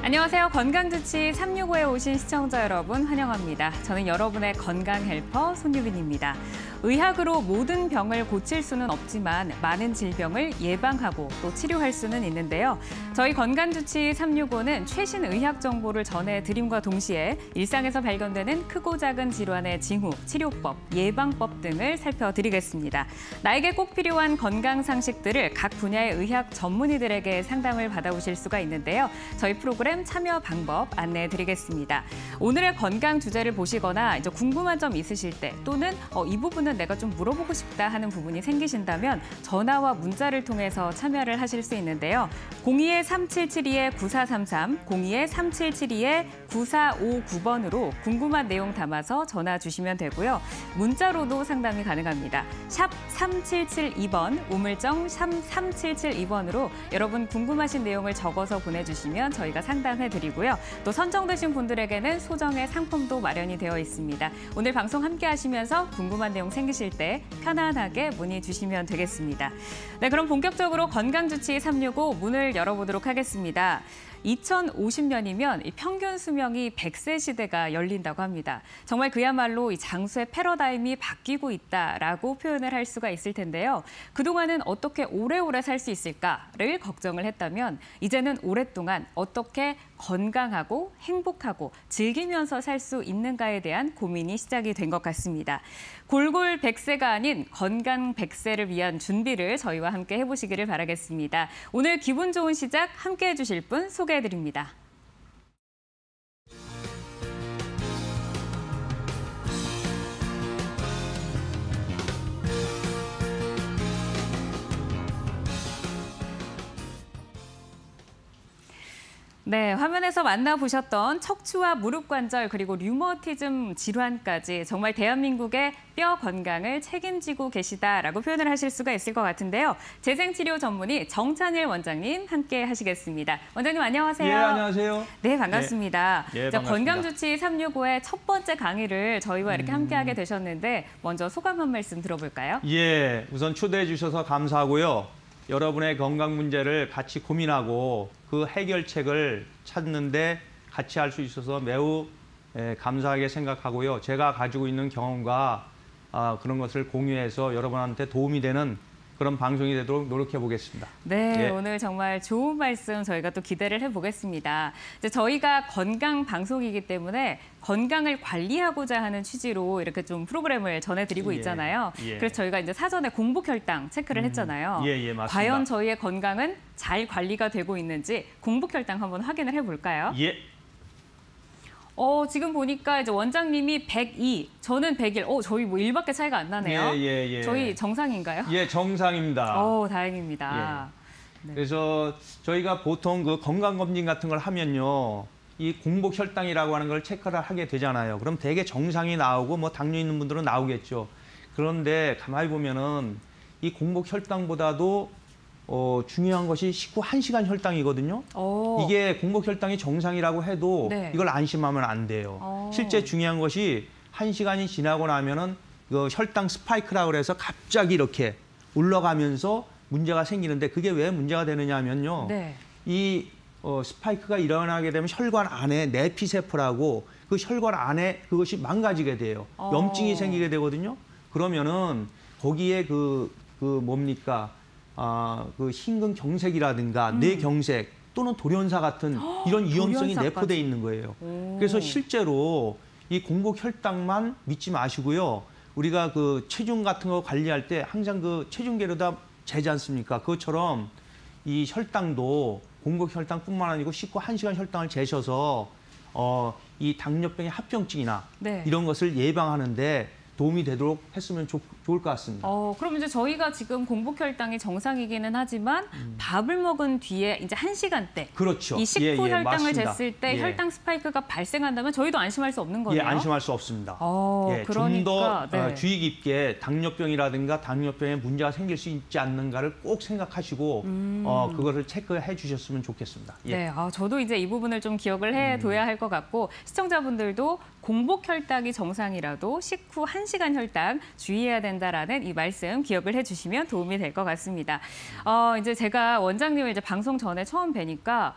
안녕하세요. 건강주치 365에 오신 시청자 여러분 환영합니다. 저는 여러분의 건강 헬퍼 손유빈입니다. 의학으로 모든 병을 고칠 수는 없지만 많은 질병을 예방하고 또 치료할 수는 있는데요. 저희 건강주치 365는 최신 의학 정보를 전해드림과 동시에 일상에서 발견되는 크고 작은 질환의 징후, 치료법, 예방법 등을 살펴드리겠습니다. 나에게 꼭 필요한 건강 상식들을 각 분야의 의학 전문의들에게 상담을 받아오실 수가 있는데요. 저희 프로그램 참여 방법 안내해드리겠습니다. 오늘의 건강 주제를 보시거나 이제 궁금한 점 있으실 때 또는 이 부분은 내가 좀 물어보고 싶다 하는 부분이 생기신다면 전화와 문자를 통해서 참여를 하실 수 있는데요. 02-3772-9433, 02-3772-9459번으로 궁금한 내용 담아서 전화 주시면 되고요. 문자로도 상담이 가능합니다. 샵 3772번, 우물정 샵 3772번으로 여러분 궁금하신 내용을 적어서 보내주시면 저희가 상담해드리고요. 또 선정되신 분들에게는 소정의 상품도 마련이 되어 있습니다. 오늘 방송 함께 하시면서 궁금한 내용 생기실 때 편안하게 문의 주시면 되겠습니다. 네, 그럼 본격적으로 건강주치 365 문을 열어보도록 하겠습니다. 2050년이면 평균 수명이 100세 시대가 열린다고 합니다. 정말 그야말로 이 장수의 패러다임이 바뀌고 있다라고 표현을 할 수가 있을 텐데요. 그동안은 어떻게 오래오래 살 수 있을까를 걱정을 했다면 이제는 오랫동안 어떻게 건강하고 행복하고 즐기면서 살 수 있는가에 대한 고민이 시작이 된 것 같습니다. 골골 100세가 아닌 건강 100세를 위한 준비를 저희와 함께 해보시기를 바라겠습니다. 오늘 기분 좋은 시작 함께 해주실 분 소개해드립니다. 네, 화면에서 만나보셨던 척추와 무릎 관절 그리고 류머티즘 질환까지 정말 대한민국의 뼈 건강을 책임지고 계시다라고 표현을 하실 수가 있을 것 같은데요. 재생치료 전문의 정찬일 원장님 함께 하시겠습니다. 원장님 안녕하세요. 예, 안녕하세요. 네, 반갑습니다. 예, 자, 반갑습니다. 건강주치 365의 첫 번째 강의를 저희와 이렇게 함께하게 되셨는데 먼저 소감 한 말씀 들어볼까요? 예, 우선 초대해 주셔서 감사하고요. 여러분의 건강 문제를 같이 고민하고 그 해결책을 찾는데 같이 할 수 있어서 매우 감사하게 생각하고요. 제가 가지고 있는 경험과 그런 것을 공유해서 여러분한테 도움이 되는 그런 방송이 되도록 노력해 보겠습니다. 네, 예. 오늘 정말 좋은 말씀 저희가 또 기대를 해보겠습니다. 이제 저희가 건강 방송이기 때문에 건강을 관리하고자 하는 취지로 이렇게 좀 프로그램을 전해드리고 있잖아요. 예. 그래서 저희가 이제 사전에 공복 혈당 체크를 했잖아요. 예, 맞습니다. 과연 저희의 건강은 잘 관리가 되고 있는지 공복 혈당 한번 확인을 해볼까요? 예. 지금 보니까 이제 원장님이 102, 저는 101. 저희 뭐 1밖에 차이가 안 나네요. 예. 저희 정상인가요? 예, 정상입니다. 다행입니다. 예. 그래서 저희가 보통 그 건강검진 같은 걸 하면요. 이 공복 혈당이라고 하는 걸 체크를 하게 되잖아요. 그럼 대개 정상이 나오고 뭐 당뇨 있는 분들은 나오겠죠. 그런데 가만히 보면은 이 공복 혈당보다도 중요한 것이 식후 1시간 혈당이거든요. 이게 공복 혈당이 정상이라고 해도 네. 이걸 안심하면 안 돼요. 실제 중요한 것이 1시간이 지나고 나면은 그 혈당 스파이크라고 해서 갑자기 이렇게 올라가면서 문제가 생기는데 그게 왜 문제가 되느냐 하면요. 네. 이 스파이크가 일어나게 되면 혈관 안에 내피세포라고 그 혈관 안에 그것이 망가지게 돼요. 염증이 생기게 되거든요. 그러면은 거기에 그 뭡니까? 그 심근경색이라든가 뇌경색 또는 돌연사 같은 이런 위험성이 내포되어 있는 거예요. 그래서 실제로 이 공복 혈당만 믿지 마시고요. 우리가 그 체중 같은 거 관리할 때 항상 그 체중계로다 재지 않습니까? 그것처럼 이 혈당도 공복 혈당뿐만 아니고 식후 1시간 혈당을 재셔서 이 당뇨병의 합병증이나 네. 이런 것을 예방하는데 도움이 되도록 했으면 좋을 것 같습니다. 그럼 이제 저희가 지금 공복 혈당이 정상이기는 하지만 밥을 먹은 뒤에 이제 1시간대 그렇죠. 이 식후 혈당을 맞습니다. 쟀을 때 혈당 스파이크가 발생한다면 저희도 안심할 수 없는 거네요. 예, 안심할 수 없습니다. 그러니까, 좀 더 네. 주의 깊게 당뇨병이라든가 당뇨병에 문제가 생길 수 있지 않는가를 꼭 생각하시고 그것을 체크해 주셨으면 좋겠습니다. 예. 네, 저도 이제 이 부분을 좀 기억을 해둬야 할 것 같고 시청자분들도 공복 혈당이 정상이라도 식후 1시간 혈당 주의해야 된다라는 이 말씀 기억을 해주시면 도움이 될 것 같습니다. 이제 제가 원장님을 이제 방송 전에 처음 뵈니까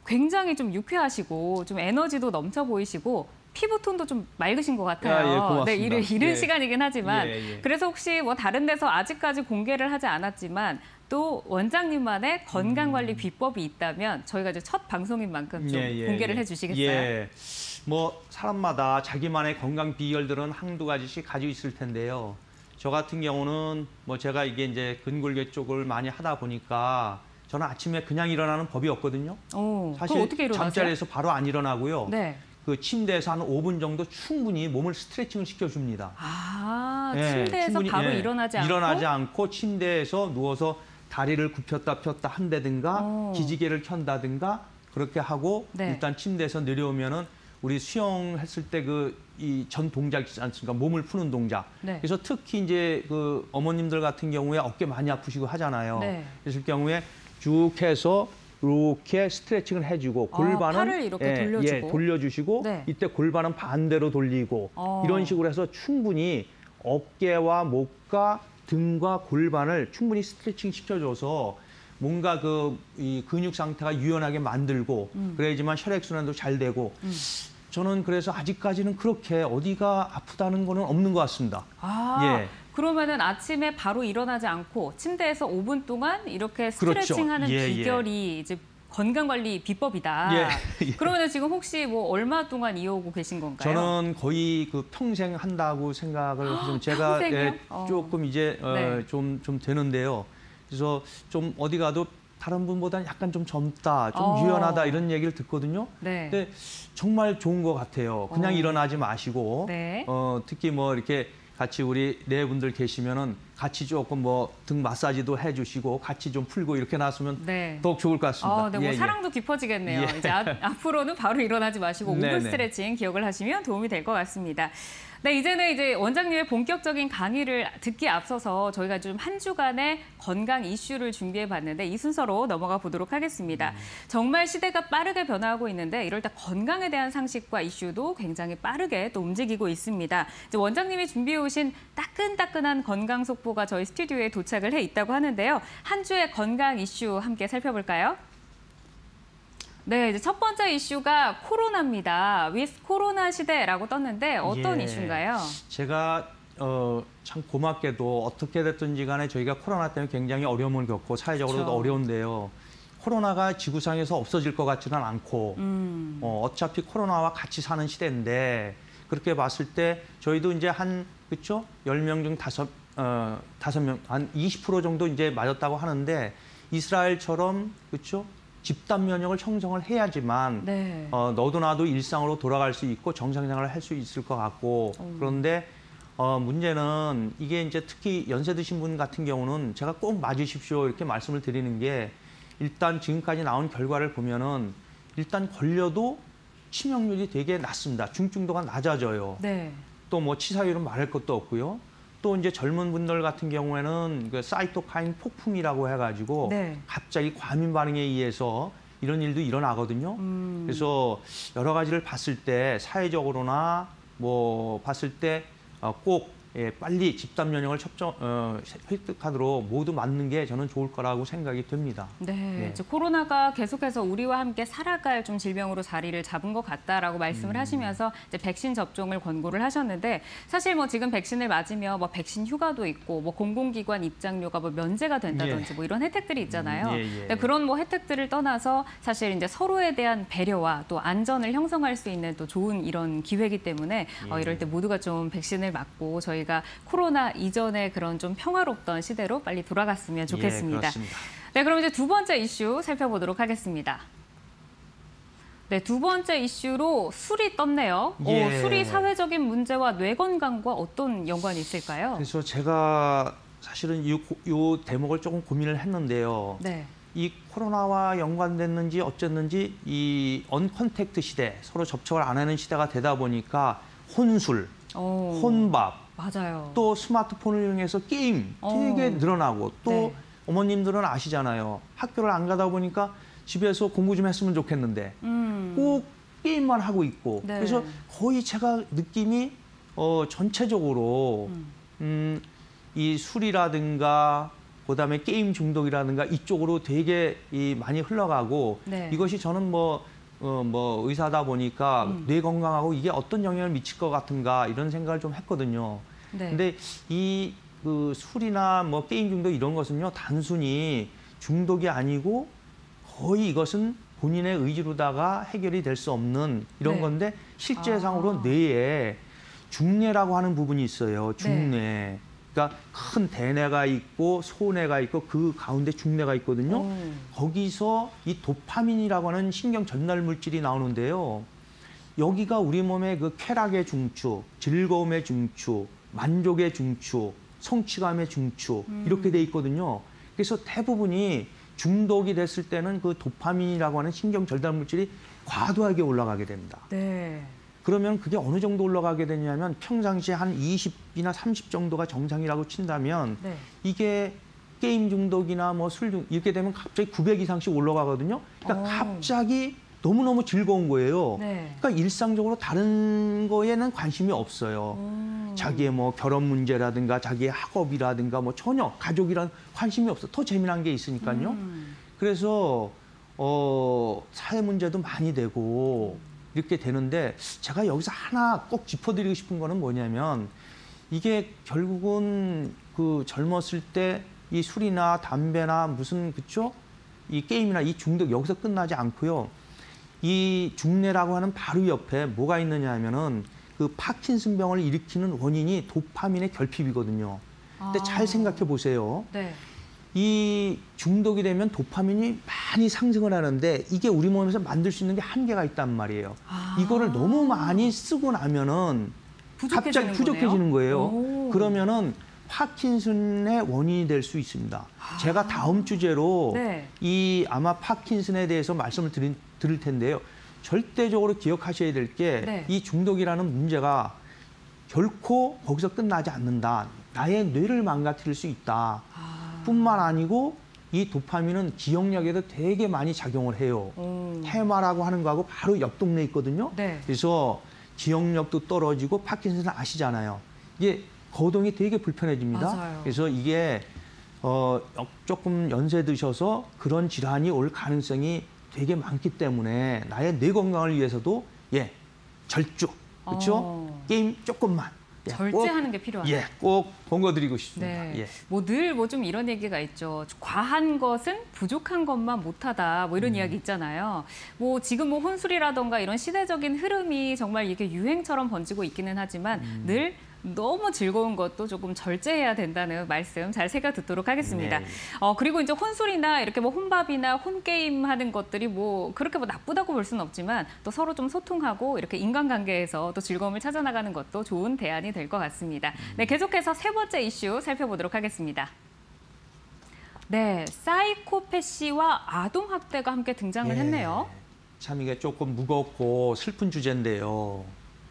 굉장히 좀 유쾌하시고 좀 에너지도 넘쳐 보이시고 피부톤도 좀 맑으신 것 같아요. 아, 예, 고맙습니다. 네, 이른 예. 시간이긴 하지만 예, 예. 그래서 혹시 뭐 다른 데서 아직까지 공개를 하지 않았지만 또 원장님만의 건강관리 비법이 있다면 저희가 이제 첫 방송인 만큼 좀 공개를 해주시겠어요? 예. 뭐 사람마다 자기만의 건강 비결들은 한두 가지씩 가지고 있을 텐데요. 저 같은 경우는 뭐 제가 이게 이제 근골격 쪽을 많이 하다 보니까 저는 아침에 그냥 일어나는 법이 없거든요. 사실 그럼 어떻게 일어나세요? 잠자리에서 바로 안 일어나고요. 네. 그 침대에서 한 5분 정도 충분히 몸을 스트레칭을 시켜줍니다. 침대에서 충분히, 바로 일어나지 않고 침대에서 누워서 다리를 굽혔다 폈다 한다든가 기지개를 켠다든가 그렇게 하고 네. 일단 침대에서 내려오면은 우리 수영했을 때 이 전 동작 있지 않습니까? 몸을 푸는 동작. 네. 그래서 특히 이제 그 어머님들 같은 경우에 어깨 많이 아프시고 하잖아요. 네. 그랬을 경우에 쭉 해서 이렇게 스트레칭을 해주고 골반은 팔을 이렇게 돌려주고. 돌려주시고 네. 이때 골반은 반대로 돌리고 이런 식으로 해서 충분히 어깨와 목과 등과 골반을 충분히 스트레칭 시켜줘서 뭔가 이 근육 상태가 유연하게 만들고 그래야지만 혈액순환도 잘 되고 저는 그래서 아직까지는 그렇게 어디가 아프다는 거는 없는 것 같습니다. 예. 그러면은 아침에 바로 일어나지 않고 침대에서 5분 동안 이렇게 그렇죠. 스트레칭하는 예, 비결이 이제 건강관리 비법이다. 예. 그러면 지금 혹시 뭐 얼마 동안 이어오고 계신 건가요? 저는 거의 평생 한다고 생각을 하시면 제가 평생이요? 조금 이제 네. 좀 되는데요. 그래서 좀 어디 가도 다른 분보다는 약간 좀 젊다, 좀 유연하다 이런 얘기를 듣거든요. 네. 근데 정말 좋은 것 같아요. 그냥 일어나지 마시고 네. 특히 뭐 이렇게 같이 우리 네 분들 계시면은 같이 조금 뭐 등 마사지도 해주시고 같이 좀 풀고 이렇게 나서면 네. 더욱 좋을 것 같습니다. 네, 뭐 사랑도 깊어지겠네요. 예. 이제 앞으로는 바로 일어나지 마시고 5분 네네. 스트레칭 기억을 하시면 도움이 될 것 같습니다. 네, 이제는 이제 원장님의 본격적인 강의를 듣기 앞서서 저희가 좀 한 주간의 건강 이슈를 준비해 봤는데 이 순서로 넘어가 보도록 하겠습니다. 정말 시대가 빠르게 변화하고 있는데 이럴 때 건강에 대한 상식과 이슈도 굉장히 빠르게 또 움직이고 있습니다. 이제 원장님이 준비해 오신 따끈따끈한 건강 속보가 저희 스튜디오에 도착을 해 있다고 하는데요. 한 주의 건강 이슈 함께 살펴볼까요? 네, 이제 첫 번째 이슈가 코로나입니다. 위스 코로나 시대라고 떴는데 어떤 이슈인가요? 제가 참 고맙게도 어떻게 됐든지 간에 저희가 코로나 때문에 굉장히 어려움을 겪고 사회적으로도 그렇죠. 어려운데요. 코로나가 지구상에서 없어질 것 같지는 않고 어차피 코로나와 같이 사는 시대인데 그렇게 봤을 때 저희도 이제 그렇죠? 10명 중 5명, 한 20% 정도 이제 맞았다고 하는데 이스라엘처럼 그렇죠? 집단 면역을 형성을 해야지만 네. 너도 나도 일상으로 돌아갈 수 있고 정상생활을 할 수 있을 것 같고 그런데 문제는 이게 이제 특히 연세 드신 분 같은 경우는 제가 꼭 맞으십시오 이렇게 말씀을 드리는 게 일단 지금까지 나온 결과를 보면은 일단 걸려도 치명률이 되게 낮습니다. 중증도가 낮아져요. 네. 또 뭐 치사율은 말할 것도 없고요. 또 이제 젊은 분들 같은 경우에는 그 사이토카인 폭풍이라고 해가지고 네. 갑자기 과민 반응에 의해서 이런 일도 일어나거든요. 그래서 여러 가지를 봤을 때 사회적으로나 뭐 봤을 때 꼭 빨리 집단 면역을 획득하도록 모두 맞는 게 저는 좋을 거라고 생각이 됩니다. 네, 이제 코로나가 계속해서 우리와 함께 살아갈 좀 질병으로 자리를 잡은 것 같다라고 말씀을 하시면서 이제 백신 접종을 권고를 하셨는데 사실 뭐 지금 백신을 맞으면 뭐 백신 휴가도 있고 뭐 공공기관 입장료가 뭐 면제가 된다든지 뭐 이런 혜택들이 있잖아요. 근데 그런 뭐 혜택들을 떠나서 사실 이제 서로에 대한 배려와 또 안전을 형성할 수 있는 또 좋은 이런 기회이기 때문에 이럴 때 모두가 좀 백신을 맞고 저희가 코로나 이전의 그런 좀 평화롭던 시대로 빨리 돌아갔으면 좋겠습니다. 그렇습니다. 네, 그럼 이제 두 번째 이슈 살펴보도록 하겠습니다. 네, 두 번째 이슈로 술이 떴네요. 술이 사회적인 문제와 뇌 건강과 어떤 연관이 있을까요? 그래서 제가 사실은 이 대목을 조금 고민을 했는데요. 네. 이 코로나와 연관됐는지 어쨌는지 이 언컨택트 시대, 서로 접촉을 안 하는 시대가 되다 보니까 혼술, 혼밥, 맞아요. 또 스마트폰을 이용해서 게임 되게 늘어나고 또 네. 어머님들은 아시잖아요. 학교를 안 가다 보니까 집에서 공부 좀 했으면 좋겠는데 꼭 게임만 하고 있고 네. 그래서 거의 제가 느낌이 전체적으로 이 술이라든가 그다음에 게임 중독이라든가 이쪽으로 되게 많이 흘러가고 네. 이것이 저는 뭐 의사다 보니까 뇌 건강하고 이게 어떤 영향을 미칠 것 같은가 이런 생각을 좀 했거든요. 네. 근데 이 그 술이나 뭐 게임 중독 이런 것은요 단순히 중독이 아니고 거의 이것은 본인의 의지로다가 해결이 될 수 없는 이런 네. 건데 실제상으로 뇌에 중뇌라고 하는 부분이 있어요. 중뇌. 네. 그러니까 큰 대뇌가 있고 소뇌가 있고 그 가운데 중뇌가 있거든요. 거기서 이 도파민이라고 하는 신경 전달 물질이 나오는데요. 여기가 우리 몸의 그 쾌락의 중추, 즐거움의 중추, 만족의 중추, 성취감의 중추 이렇게 돼 있거든요. 그래서 대부분이 중독이 됐을 때는 그 도파민이라고 하는 신경 전달 물질이 과도하게 올라가게 됩니다. 네. 그러면 그게 어느 정도 올라가게 되냐면 평상시에 한 20이나 30 정도가 정상이라고 친다면 네. 이게 게임 중독이나 뭐 술 중독 이렇게 되면 갑자기 900 이상씩 올라가거든요. 그러니까 갑자기 너무너무 즐거운 거예요. 네. 그러니까 일상적으로 다른 거에는 관심이 없어요. 자기의 뭐 결혼 문제라든가 자기의 학업이라든가 뭐 전혀 가족이란 관심이 없어. 더 재미난 게 있으니까요. 그래서 사회 문제도 많이 되고 이렇게 되는데 제가 여기서 하나 꼭 짚어드리고 싶은 거는 뭐냐면 이게 결국은 그 젊었을 때 이 술이나 담배나 무슨 그쵸? 이 게임이나 이 중독 여기서 끝나지 않고요. 이 중뇌라고 하는 바로 옆에 뭐가 있느냐 하면은 그 파킨슨병을 일으키는 원인이 도파민의 결핍이거든요. 근데 잘 생각해 보세요. 네. 이 중독이 되면 도파민이 많이 상승을 하는데 이게 우리 몸에서 만들 수 있는 게 한계가 있단 말이에요. 이거를 너무 많이 쓰고 나면은 갑자기 부족해지는 거예요. 그러면은 파킨슨의 원인이 될 수 있습니다. 제가 다음 주제로 네. 이 아마 파킨슨에 대해서 말씀을 드릴 텐데요. 절대적으로 기억하셔야 될 게 이 네. 중독이라는 문제가 결코 거기서 끝나지 않는다. 나의 뇌를 망가뜨릴 수 있다. 뿐만 아니고 이 도파민은 기억력에도 되게 많이 작용을 해요. 해마라고 하는 거하고 바로 옆 동네에 있거든요. 네. 그래서 기억력도 떨어지고 파킨슨은 아시잖아요. 이게 거동이 되게 불편해집니다. 맞아요. 그래서 이게 조금 연세 드셔서 그런 질환이 올 가능성이 되게 많기 때문에 나의 뇌 건강을 위해서도 절주 그렇죠? 게임 조금만 절제하는 게 필요하다. 꼭 권고드리고 싶습니다. 네. 뭐 늘 뭐 좀 이런 얘기가 있죠. 과한 것은 부족한 것만 못하다. 뭐 이런 이야기 있잖아요. 뭐 지금 뭐 혼술이라던가 이런 시대적인 흐름이 정말 이게 유행처럼 번지고 있기는 하지만 늘 너무 즐거운 것도 조금 절제해야 된다는 말씀 잘 새겨 듣도록 하겠습니다. 네. 그리고 이제 혼술이나 이렇게 뭐 혼밥이나 혼게임 하는 것들이 뭐 그렇게 뭐 나쁘다고 볼 수는 없지만 또 서로 좀 소통하고 이렇게 인간관계에서 또 즐거움을 찾아나가는 것도 좋은 대안이 될 것 같습니다. 네, 계속해서 세 번째 이슈 살펴보도록 하겠습니다. 네, 사이코패시와 아동학대가 함께 등장을 했네요. 참 이게 조금 무겁고 슬픈 주제인데요.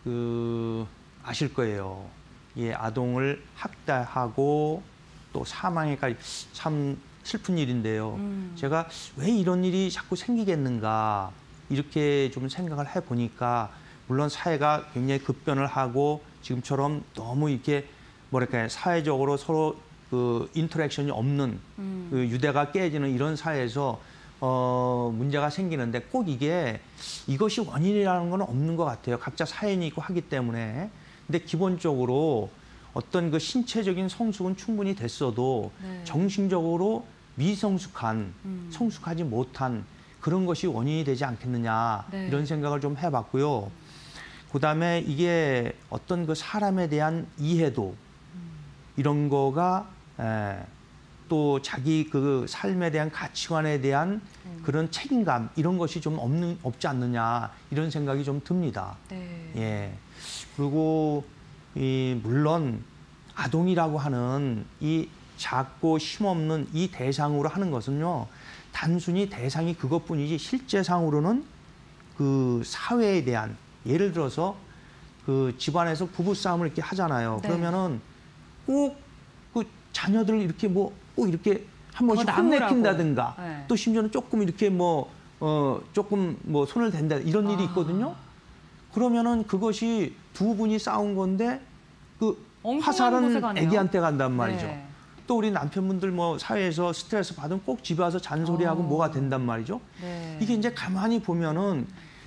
아실 거예요. 아동을 학대하고 또 사망에까지 참 슬픈 일인데요. 제가 왜 이런 일이 자꾸 생기겠는가 이렇게 좀 생각을 해보니까 물론 사회가 굉장히 급변을 하고 지금처럼 너무 이렇게 뭐랄까요 사회적으로 서로 그 인터랙션이 없는 그 유대가 깨지는 이런 사회에서 문제가 생기는데 꼭 이것이 원인이라는 건 없는 것 같아요. 각자 사연이 있고 하기 때문에. 근데 기본적으로 어떤 그 신체적인 성숙은 충분히 됐어도 정신적으로 미성숙한, 성숙하지 못한 그런 것이 원인이 되지 않겠느냐 이런 생각을 좀 해봤고요. 그다음에 이게 어떤 그 사람에 대한 이해도 이런 거가 또 자기 그 삶에 대한 가치관에 대한 그런 책임감 이런 것이 좀 없지 않느냐 이런 생각이 좀 듭니다. 예. 그리고 물론 아동이라고 하는 이 작고 힘없는 이 대상으로 하는 것은요. 단순히 대상이 그것뿐이지 실제상으로는 그 사회에 대한 예를 들어서 그 집안에서 부부싸움을 이렇게 하잖아요. 그러면은 꼭 그 자녀들을 이렇게 꼭 이렇게 한 번씩 혼내킨다든가 또 심지어는 조금 이렇게 조금 손을 댄다 이런 일이 있거든요. 그러면은 그것이 두 분이 싸운 건데 그 화살은 애기한테 간단 말이죠. 또 우리 남편분들 뭐 사회에서 스트레스 받으면 꼭 집에 와서 잔소리하고 뭐가 된단 말이죠. 네. 이게 이제 가만히 보면은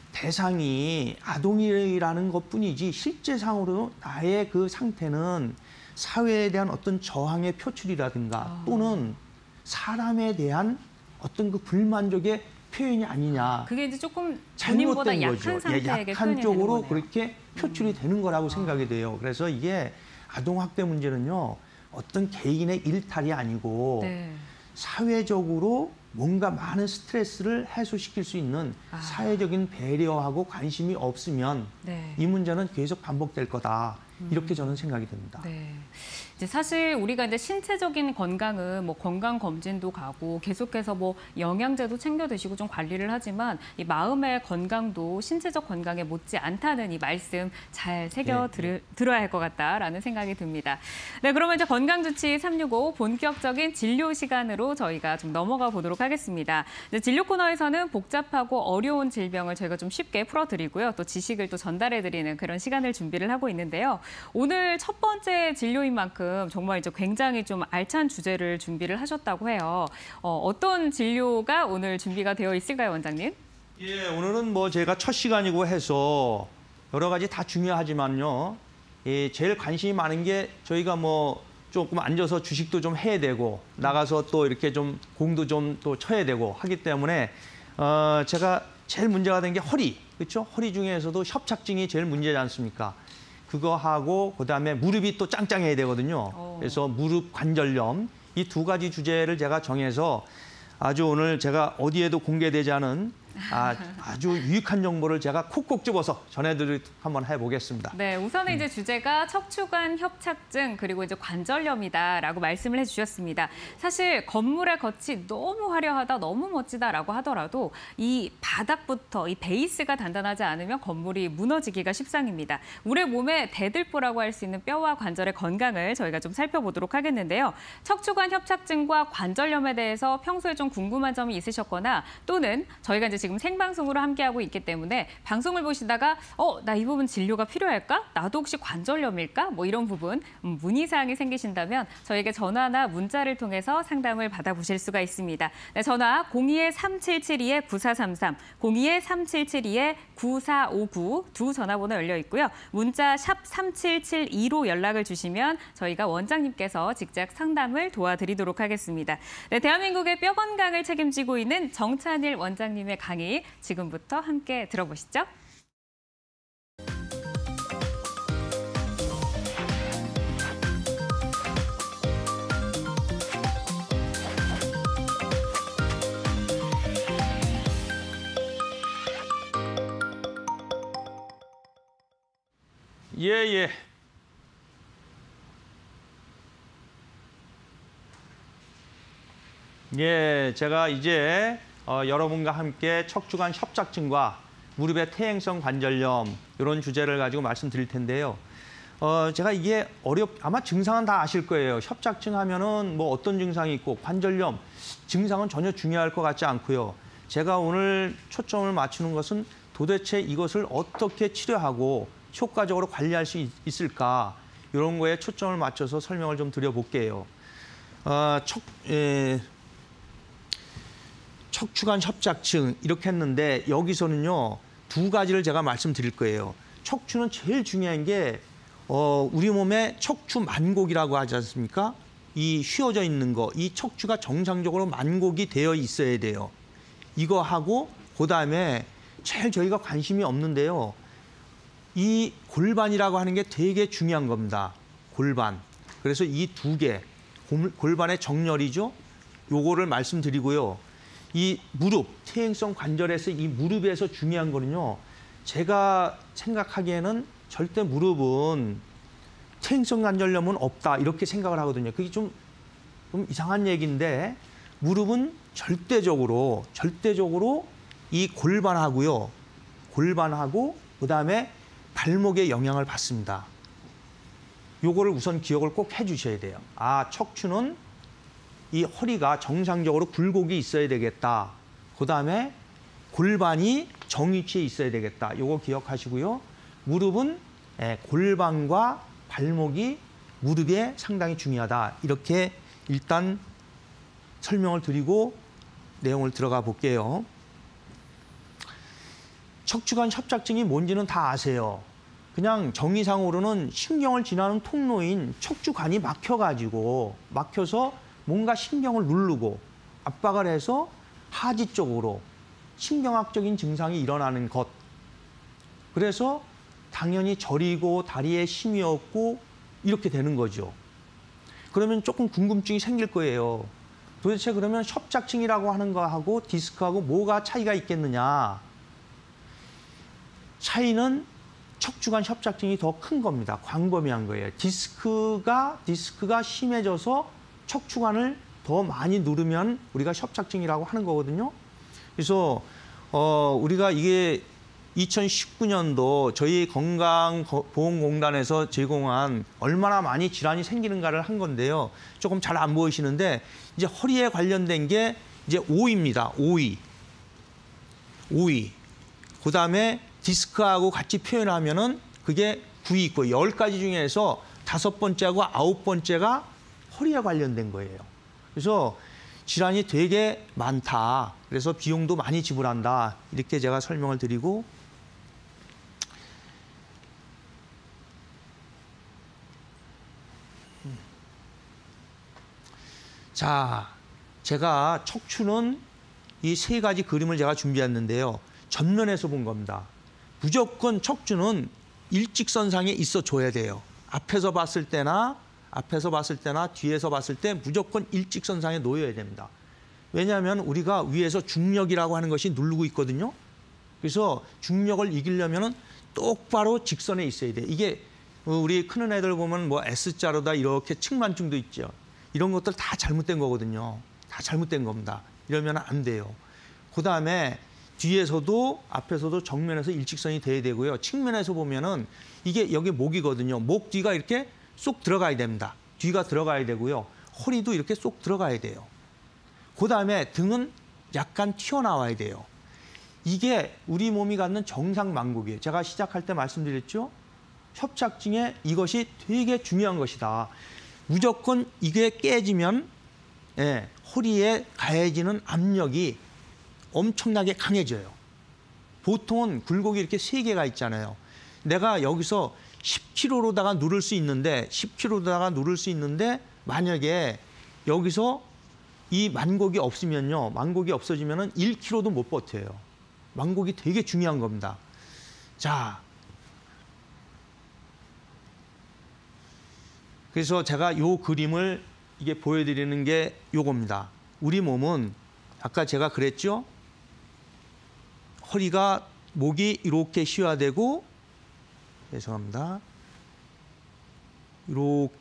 대상이 아동이라는 것뿐이지 실제상으로 나의 그 상태는 사회에 대한 어떤 저항의 표출이라든가 또는 사람에 대한 어떤 그 불만족의 표현이 아니냐. 그게 이제 조금 본인보다 잘못된 약한 거죠. 상태에게 약한 표현이 쪽으로 되는 거네요. 그렇게 표출이 되는 거라고 생각이 돼요. 그래서 이게 아동학대 문제는요. 어떤 개인의 일탈이 아니고 네. 사회적으로 뭔가 많은 스트레스를 해소시킬 수 있는 사회적인 배려하고 관심이 없으면 네. 이 문제는 계속 반복될 거다. 이렇게 저는 생각이 듭니다. 네. 이제 사실 우리가 이제 신체적인 건강은 뭐 건강 검진도 가고 계속해서 뭐 영양제도 챙겨 드시고 좀 관리를 하지만 이 마음의 건강도 신체적 건강에 못지 않다는 이 말씀 잘 새겨 들어야 할 것 같다라는 생각이 듭니다. 네, 그러면 이제 건강주치 365 본격적인 진료 시간으로 저희가 좀 넘어가 보도록 하겠습니다. 이제 진료 코너에서는 복잡하고 어려운 질병을 저희가 좀 쉽게 풀어드리고요. 또 지식을 또 전달해드리는 그런 시간을 준비를 하고 있는데요. 오늘 첫 번째 진료인 만큼 정말 이제 굉장히 좀 알찬 주제를 준비를 하셨다고 해요. 어떤 진료가 오늘 준비가 되어 있을까요, 원장님? 예, 오늘은 뭐 제가 첫 시간이고 해서 여러 가지 다 중요하지만요. 예, 제일 관심이 많은 게 저희가 뭐 조금 앉아서 주식도 좀 해야 되고 나가서 또 이렇게 좀 공도 좀 또 쳐야 되고 하기 때문에 제가 제일 문제가 된 게 허리, 그렇죠? 허리 중에서도 협착증이 제일 문제지 않습니까? 그거 하고 그다음에 무릎이 또 짱짱해야 되거든요. 그래서 무릎 관절염 이 두 가지 주제를 제가 정해서 아주 오늘 제가 어디에도 공개되지 않은 아주 유익한 정보를 제가 콕콕 집어서 전해드리도록 한번 해보겠습니다. 네, 우선은 이제 주제가 척추관 협착증 그리고 이제 관절염이다라고 말씀을 해주셨습니다. 사실 건물의 겉이 너무 화려하다, 너무 멋지다라고 하더라도 이 바닥부터 이 베이스가 단단하지 않으면 건물이 무너지기가 십상입니다. 우리 몸의 대들보라고 할 수 있는 뼈와 관절의 건강을 저희가 좀 살펴보도록 하겠는데요. 척추관 협착증과 관절염에 대해서 평소에 좀 궁금한 점이 있으셨거나 또는 저희가 이제 지금 생방송으로 함께하고 있기 때문에 방송을 보시다가 나 이 부분 진료가 필요할까? 나도 혹시 관절염일까? 뭐 이런 부분 문의사항이 생기신다면 저에게 전화나 문자를 통해서 상담을 받아보실 수가 있습니다. 네, 전화 02-3772-9433, 02-3772-9459 두 전화번호 열려 있고요. 문자 샵 3772로 연락을 주시면 저희가 원장님께서 직접 상담을 도와드리도록 하겠습니다. 네, 대한민국의 뼈 건강을 책임지고 있는 정찬일 원장님의 강의 지금부터 함께 들어보시죠. 예. 예, 제가 이제 여러분과 함께 척추관 협착증과 무릎의 퇴행성 관절염 이런 주제를 가지고 말씀드릴 텐데요. 제가 이게 아마 증상은 다 아실 거예요. 협착증 하면은 뭐 어떤 증상이 있고 관절염 증상은 전혀 중요할 것 같지 않고요. 제가 오늘 초점을 맞추는 것은 도대체 이것을 어떻게 치료하고 효과적으로 관리할 수 있을까 이런 거에 초점을 맞춰서 설명을 좀 드려볼게요. 척추관 협착증 이렇게 했는데 여기서는요 두 가지를 제가 말씀드릴 거예요. 척추는 제일 중요한 게 우리 몸에 척추 만곡이라고 하지 않습니까? 이 휘어져 있는 거, 이 척추가 정상적으로 만곡이 되어 있어야 돼요. 이거 하고 그다음에 제일 저희가 관심이 없는데요. 이 골반이라고 하는 게 되게 중요한 겁니다. 골반. 그래서 이 두 개, 골반의 정렬이죠. 요거를 말씀드리고요. 이 무릎, 퇴행성 관절에서 이 무릎에서 중요한 거는요. 제가 생각하기에는 절대 무릎은 퇴행성 관절염은 없다 이렇게 생각을 하거든요. 그게 좀 이상한 얘기인데 무릎은 절대적으로 이 골반하고요. 골반하고 그다음에 발목에 영향을 받습니다. 요거를 우선 기억을 꼭 해주셔야 돼요. 척추는 이 허리가 정상적으로 굴곡이 있어야 되겠다. 그다음에 골반이 정위치에 있어야 되겠다. 요거 기억하시고요. 무릎은 골반과 발목이 무릎에 상당히 중요하다. 이렇게 일단 설명을 드리고 내용을 들어가 볼게요. 척추관 협착증이 뭔지는 다 아세요. 그냥 정의상으로는 신경을 지나는 통로인 척추관이 막혀서 뭔가 신경을 누르고 압박을 해서 하지 쪽으로 신경학적인 증상이 일어나는 것. 그래서 당연히 저리고 다리에 힘이 없고 이렇게 되는 거죠. 그러면 조금 궁금증이 생길 거예요. 도대체 그러면 협착증이라고 하는 거하고 디스크하고 뭐가 차이가 있겠느냐. 차이는 척추관 협착증이 더 큰 겁니다. 광범위한 거예요. 디스크가 심해져서 척추관을 더 많이 누르면 우리가 협착증이라고 하는 거거든요. 그래서 우리가 이게 2019년도 저희 건강보험공단에서 제공한 얼마나 많이 질환이 생기는가를 한 건데요. 조금 잘 안 보이시는데 이제 허리에 관련된 게 이제 5위입니다. 5위. 그다음에 디스크하고 같이 표현하면은 그게 9위 있고 10가지 중에서 5번째하고 9번째가 허리에 관련된 거예요. 그래서 질환이 되게 많다. 그래서 비용도 많이 지불한다. 이렇게 제가 설명을 드리고 자, 제가 척추는 이 3가지 그림을 제가 준비했는데요. 전면에서 본 겁니다. 무조건 척추는 일직선상에 있어 줘야 돼요. 앞에서 봤을 때나 뒤에서 봤을 때 무조건 일직선상에 놓여야 됩니다. 왜냐하면 우리가 위에서 중력이라고 하는 것이 누르고 있거든요. 그래서 중력을 이기려면 똑바로 직선에 있어야 돼요. 이게 우리 크는 애들 보면 뭐 S자로다 이렇게 측만증도 있죠. 이런 것들 다 잘못된 거거든요. 다 잘못된 겁니다. 이러면 안 돼요. 그다음에 뒤에서도 앞에서도 정면에서 일직선이 돼야 되고요. 측면에서 보면은 이게 여기 목이거든요. 목 뒤가 이렇게 쏙 들어가야 됩니다. 뒤가 들어가야 되고요. 허리도 이렇게 쏙 들어가야 돼요. 그다음에 등은 약간 튀어나와야 돼요. 이게 우리 몸이 갖는 정상 만곡이에요. 제가 시작할 때 말씀드렸죠. 협착증에 이것이 되게 중요한 것이다. 무조건 이게 깨지면 허리에 가해지는 압력이 엄청나게 강해져요. 보통은 굴곡이 이렇게 3개가 있잖아요. 내가 여기서 10kg로다가 누를 수 있는데 만약에 여기서 이 만곡이 없으면요. 만곡이 없어지면은 1kg도 못 버텨요. 만곡이 되게 중요한 겁니다. 자, 그래서 제가 요 그림을 이게 보여드리는 게 요겁니다. 우리 몸은 아까 제가 그랬죠? 허리가 목이 이렇게 시화되고 죄송합니다. 이렇게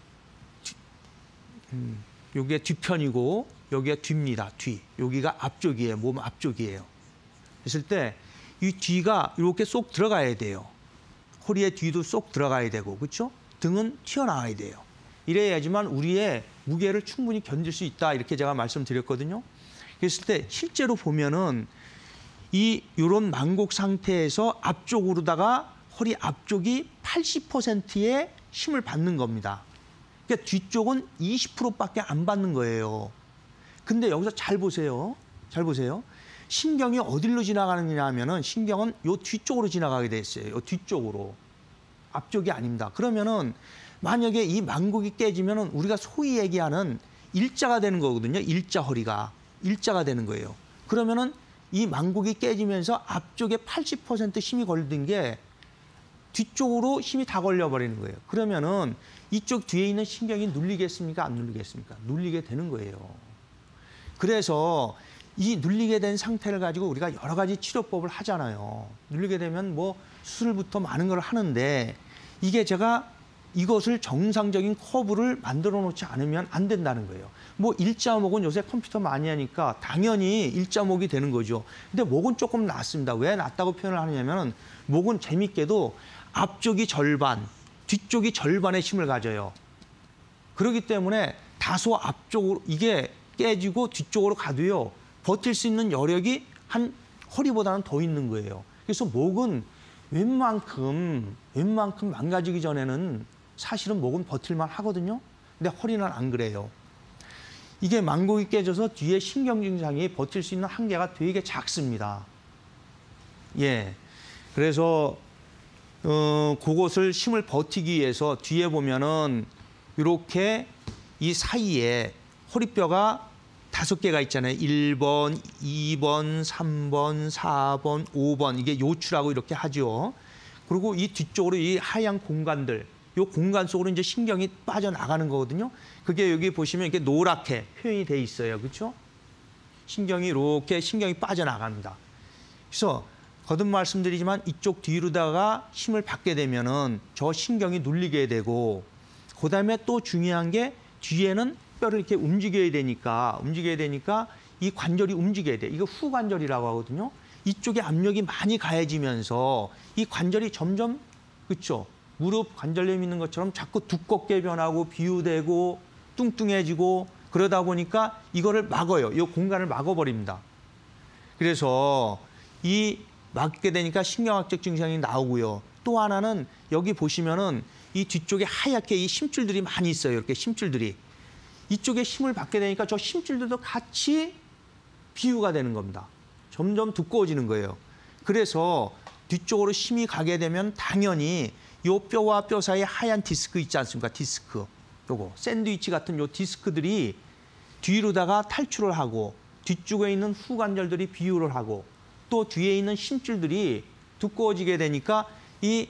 여기가 뒤편이고 여기가 뒤입니다. 뒤. 여기가 앞쪽이에요. 몸 앞쪽이에요. 그랬을 때 이 뒤가 이렇게 쏙 들어가야 돼요. 허리의 뒤도 쏙 들어가야 되고 그렇죠? 등은 튀어나와야 돼요. 이래야지만 우리의 무게를 충분히 견딜 수 있다. 이렇게 제가 말씀드렸거든요. 그랬을 때 실제로 보면은 이런 만곡 상태에서 앞쪽으로다가 허리 앞쪽이 80%의 힘을 받는 겁니다. 그러니까 뒤쪽은 20%밖에 안 받는 거예요. 근데 여기서 잘 보세요. 신경이 어디로 지나가느냐 하면은 신경은 요 뒤쪽으로 지나가게 돼 있어요. 요 뒤쪽으로. 앞쪽이 아닙니다. 그러면은 만약에 이 만곡이 깨지면은 우리가 소위 얘기하는 일자가 되는 거거든요. 일자 허리가. 일자가 되는 거예요. 그러면은 이 만곡이 깨지면서 앞쪽에 80% 힘이 걸린 게 뒤쪽으로 힘이 다 걸려버리는 거예요. 그러면은 이쪽 뒤에 있는 신경이 눌리겠습니까? 안 눌리겠습니까? 눌리게 되는 거예요. 그래서 이 눌리게 된 상태를 가지고 우리가 여러 가지 치료법을 하잖아요. 눌리게 되면 뭐 수술부터 많은 걸 하는데 이게 제가 이것을 정상적인 커브를 만들어 놓지 않으면 안 된다는 거예요. 뭐 일자목은 요새 컴퓨터 많이 하니까 당연히 일자목이 되는 거죠. 근데 목은 조금 낫습니다. 왜 낫다고 표현을 하느냐면 목은 재밌게도 앞쪽이 절반, 뒤쪽이 절반의 힘을 가져요. 그렇기 때문에 다소 앞쪽으로 이게 깨지고 뒤쪽으로 가도요. 버틸 수 있는 여력이 한 허리보다는 더 있는 거예요. 그래서 목은 웬만큼 망가지기 전에는 사실은 목은 버틸만 하거든요. 근데 허리는 안 그래요. 이게 만곡이 깨져서 뒤에 신경 증상이 버틸 수 있는 한계가 되게 작습니다. 예. 그래서 그것을 힘을 버티기 위해서 뒤에 보면은 이렇게 이 사이에 허리뼈가 5개가 있잖아요. 1번, 2번, 3번, 4번, 5번 이게 요추라고 이렇게 하죠. 그리고 이 뒤쪽으로 이 하얀 공간들, 이 공간 속으로 이제 신경이 빠져나가는 거거든요. 그게 여기 보시면 이렇게 노랗게 표현이 돼 있어요. 그렇죠? 신경이 이렇게 신경이 빠져나갑니다. 그래서 거듭 말씀드리지만 이쪽 뒤로다가 힘을 받게 되면은 저 신경이 눌리게 되고, 그다음에 또 중요한 게 뒤에는 뼈를 이렇게 움직여야 되니까 이 관절이 움직여야 돼. 이거 후관절이라고 하거든요. 이쪽에 압력이 많이 가해지면서 이 관절이 점점, 그렇죠? 무릎 관절염 있는 것처럼 자꾸 두껍게 변하고 비유되고 뚱뚱해지고 그러다 보니까 이거를 막어요. 이 공간을 막아버립니다. 그래서 이 막게 되니까 신경학적 증상이 나오고요. 또 하나는 여기 보시면은 이 뒤쪽에 하얗게 이 심줄들이 많이 있어요. 이렇게 심줄들이. 이쪽에 힘을 받게 되니까 저 심줄들도 같이 비유가 되는 겁니다. 점점 두꺼워지는 거예요. 그래서 뒤쪽으로 힘이 가게 되면 당연히 요 뼈와 뼈 사이에 하얀 디스크 있지 않습니까? 디스크. 요거 샌드위치 같은 요 디스크들이 뒤로다가 탈출을 하고 뒤쪽에 있는 후관절들이 비유를 하고 또 뒤에 있는 심줄들이 두꺼워지게 되니까 이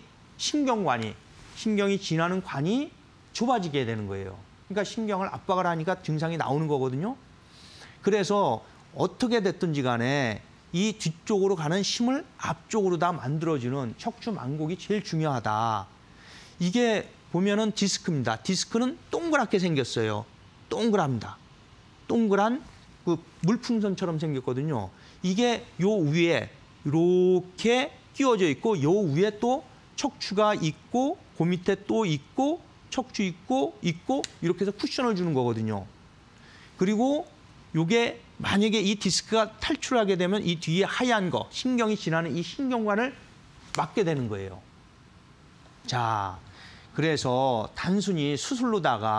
신경이 지나는 관이 좁아지게 되는 거예요. 그러니까 신경을 압박을 하니까 증상이 나오는 거거든요. 그래서 어떻게 됐든지 간에 이 뒤쪽으로 가는 힘을 앞쪽으로 다 만들어주는 척추 만곡이 제일 중요하다. 이게 보면은 디스크입니다. 디스크는 동그랗게 생겼어요. 동그랍니다. 동그란 그 물풍선처럼 생겼거든요. 이게 요 위에 이렇게 끼워져 있고 요 위에 또 척추가 있고 그 밑에 또 있고 척추 있고 이렇게 해서 쿠션을 주는 거거든요. 그리고 요게 만약에 이 디스크가 탈출하게 되면 이 뒤에 하얀 거, 신경이 지나는 이 신경관을 막게 되는 거예요. 자, 그래서 단순히 수술로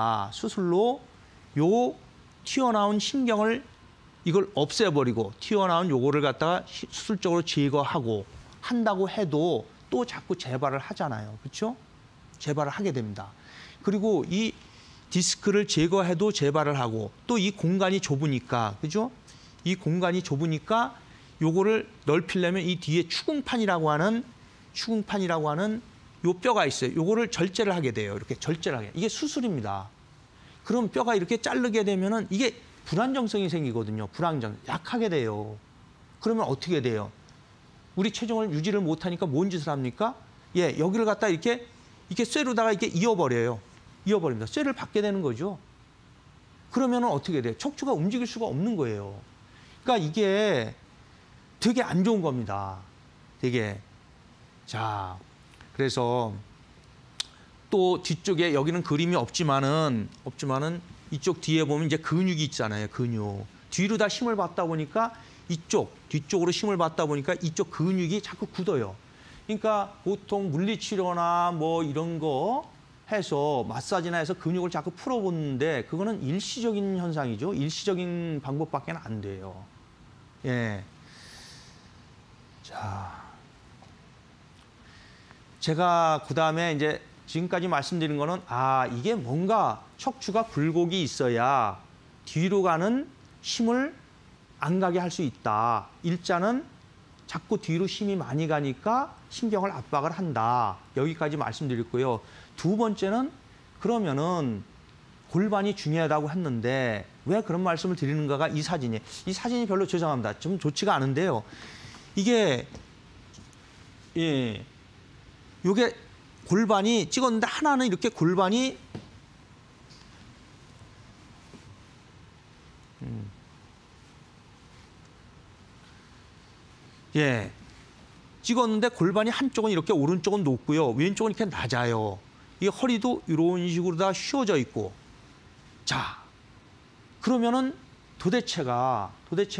요 튀어나온 신경을 이걸 없애버리고 튀어나온 요거를 갖다가 수술적으로 제거하고 한다고 해도 또 자꾸 재발을 하잖아요. 그렇죠? 재발을 하게 됩니다. 그리고 이 디스크를 제거해도 재발을 하고 또 이 공간이 좁으니까, 그죠? 이 공간이 좁으니까 요거를 넓히려면 이 뒤에 추궁판이라고 하는 요 뼈가 있어요. 요거를 절제를 하게 돼요. 이렇게 절제를 하게. 이게 수술입니다. 그럼 뼈가 이렇게 자르게 되면은 이게 불안정성이 생기거든요. 약하게 돼요. 그러면 어떻게 돼요? 우리 체중을 유지를 못하니까 뭔 짓을 합니까? 예, 여기를 갖다 이렇게 쇠로다가 이렇게 이어버립니다. 쇠를 받게 되는 거죠. 그러면은 어떻게 돼요? 척추가 움직일 수가 없는 거예요. 그러니까 이게 되게 안 좋은 겁니다. 되게. 자, 그래서 또 뒤쪽에 여기는 그림이 없지만은 이쪽 뒤에 보면 이제 근육이 있잖아요. 근육. 뒤로 다 힘을 받다 보니까 뒤쪽으로 힘을 받다 보니까 이쪽 근육이 자꾸 굳어요. 그러니까 보통 물리치료나 뭐 이런 거 해서 마사지나 해서 근육을 자꾸 풀어보는데 그거는 일시적인 현상이죠. 일시적인 방법밖에 안 돼요. 예. 자, 제가 그다음에 이제 지금까지 말씀드린 거는 이게 뭔가 척추가 굴곡이 있어야 뒤로 가는 힘을 안 가게 할 수 있다. 일자는 자꾸 뒤로 힘이 많이 가니까 신경을 압박을 한다. 여기까지 말씀드렸고요. 두 번째는 그러면은 골반이 중요하다고 했는데 왜 그런 말씀을 드리는가가 이 사진이 별로 죄송합니다. 좀 좋지가 않은데요. 이게 요게 골반이 찍었는데 하나는 이렇게 골반이 찍었는데 골반이 한쪽은 이렇게 오른쪽은 높고요. 왼쪽은 이렇게 낮아요. 이 허리도 이런 식으로 다 휘어져 있고. 자, 그러면은 도대체가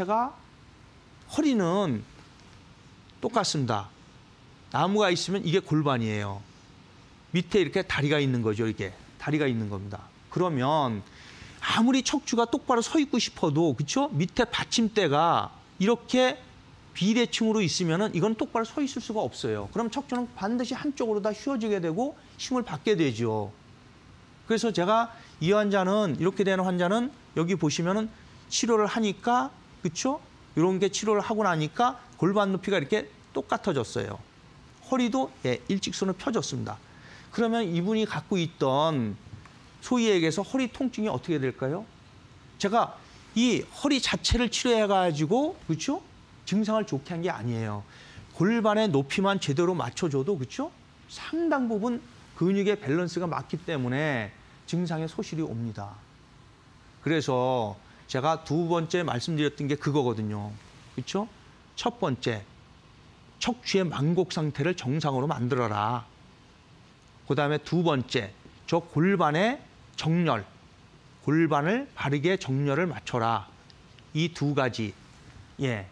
허리는 똑같습니다. 나무가 있으면 이게 골반이에요. 밑에 이렇게 다리가 있는 거죠. 이렇게 다리가 있는 겁니다. 그러면 아무리 척추가 똑바로 서 있고 싶어도 그렇죠? 밑에 받침대가 이렇게 비대칭으로 있으면은 이건 똑바로 서 있을 수가 없어요. 그럼 척추는 반드시 한쪽으로 다 휘어지게 되고 힘을 받게 되죠. 그래서 제가 이 환자는 이렇게 되는 환자는 여기 보시면은 치료를 하니까 그렇죠? 이런 게 치료를 하고 나니까 골반 높이가 이렇게 똑같아졌어요. 허리도 일직선으로 펴졌습니다. 그러면 이분이 갖고 있던 소위 얘기해서 허리 통증이 어떻게 될까요? 제가 이 허리 자체를 치료해가지고 그렇죠? 증상을 좋게 한 게 아니에요. 골반의 높이만 제대로 맞춰줘도 그렇죠? 상당 부분 근육의 밸런스가 맞기 때문에 증상의 소실이 옵니다. 그래서 제가 두 번째 말씀드렸던 게 그거거든요. 그렇죠? 첫 번째, 척추의 만곡 상태를 정상으로 만들어라. 그다음에 두 번째, 저 골반의 정렬, 골반을 바르게 정렬을 맞춰라. 이 두 가지. 예.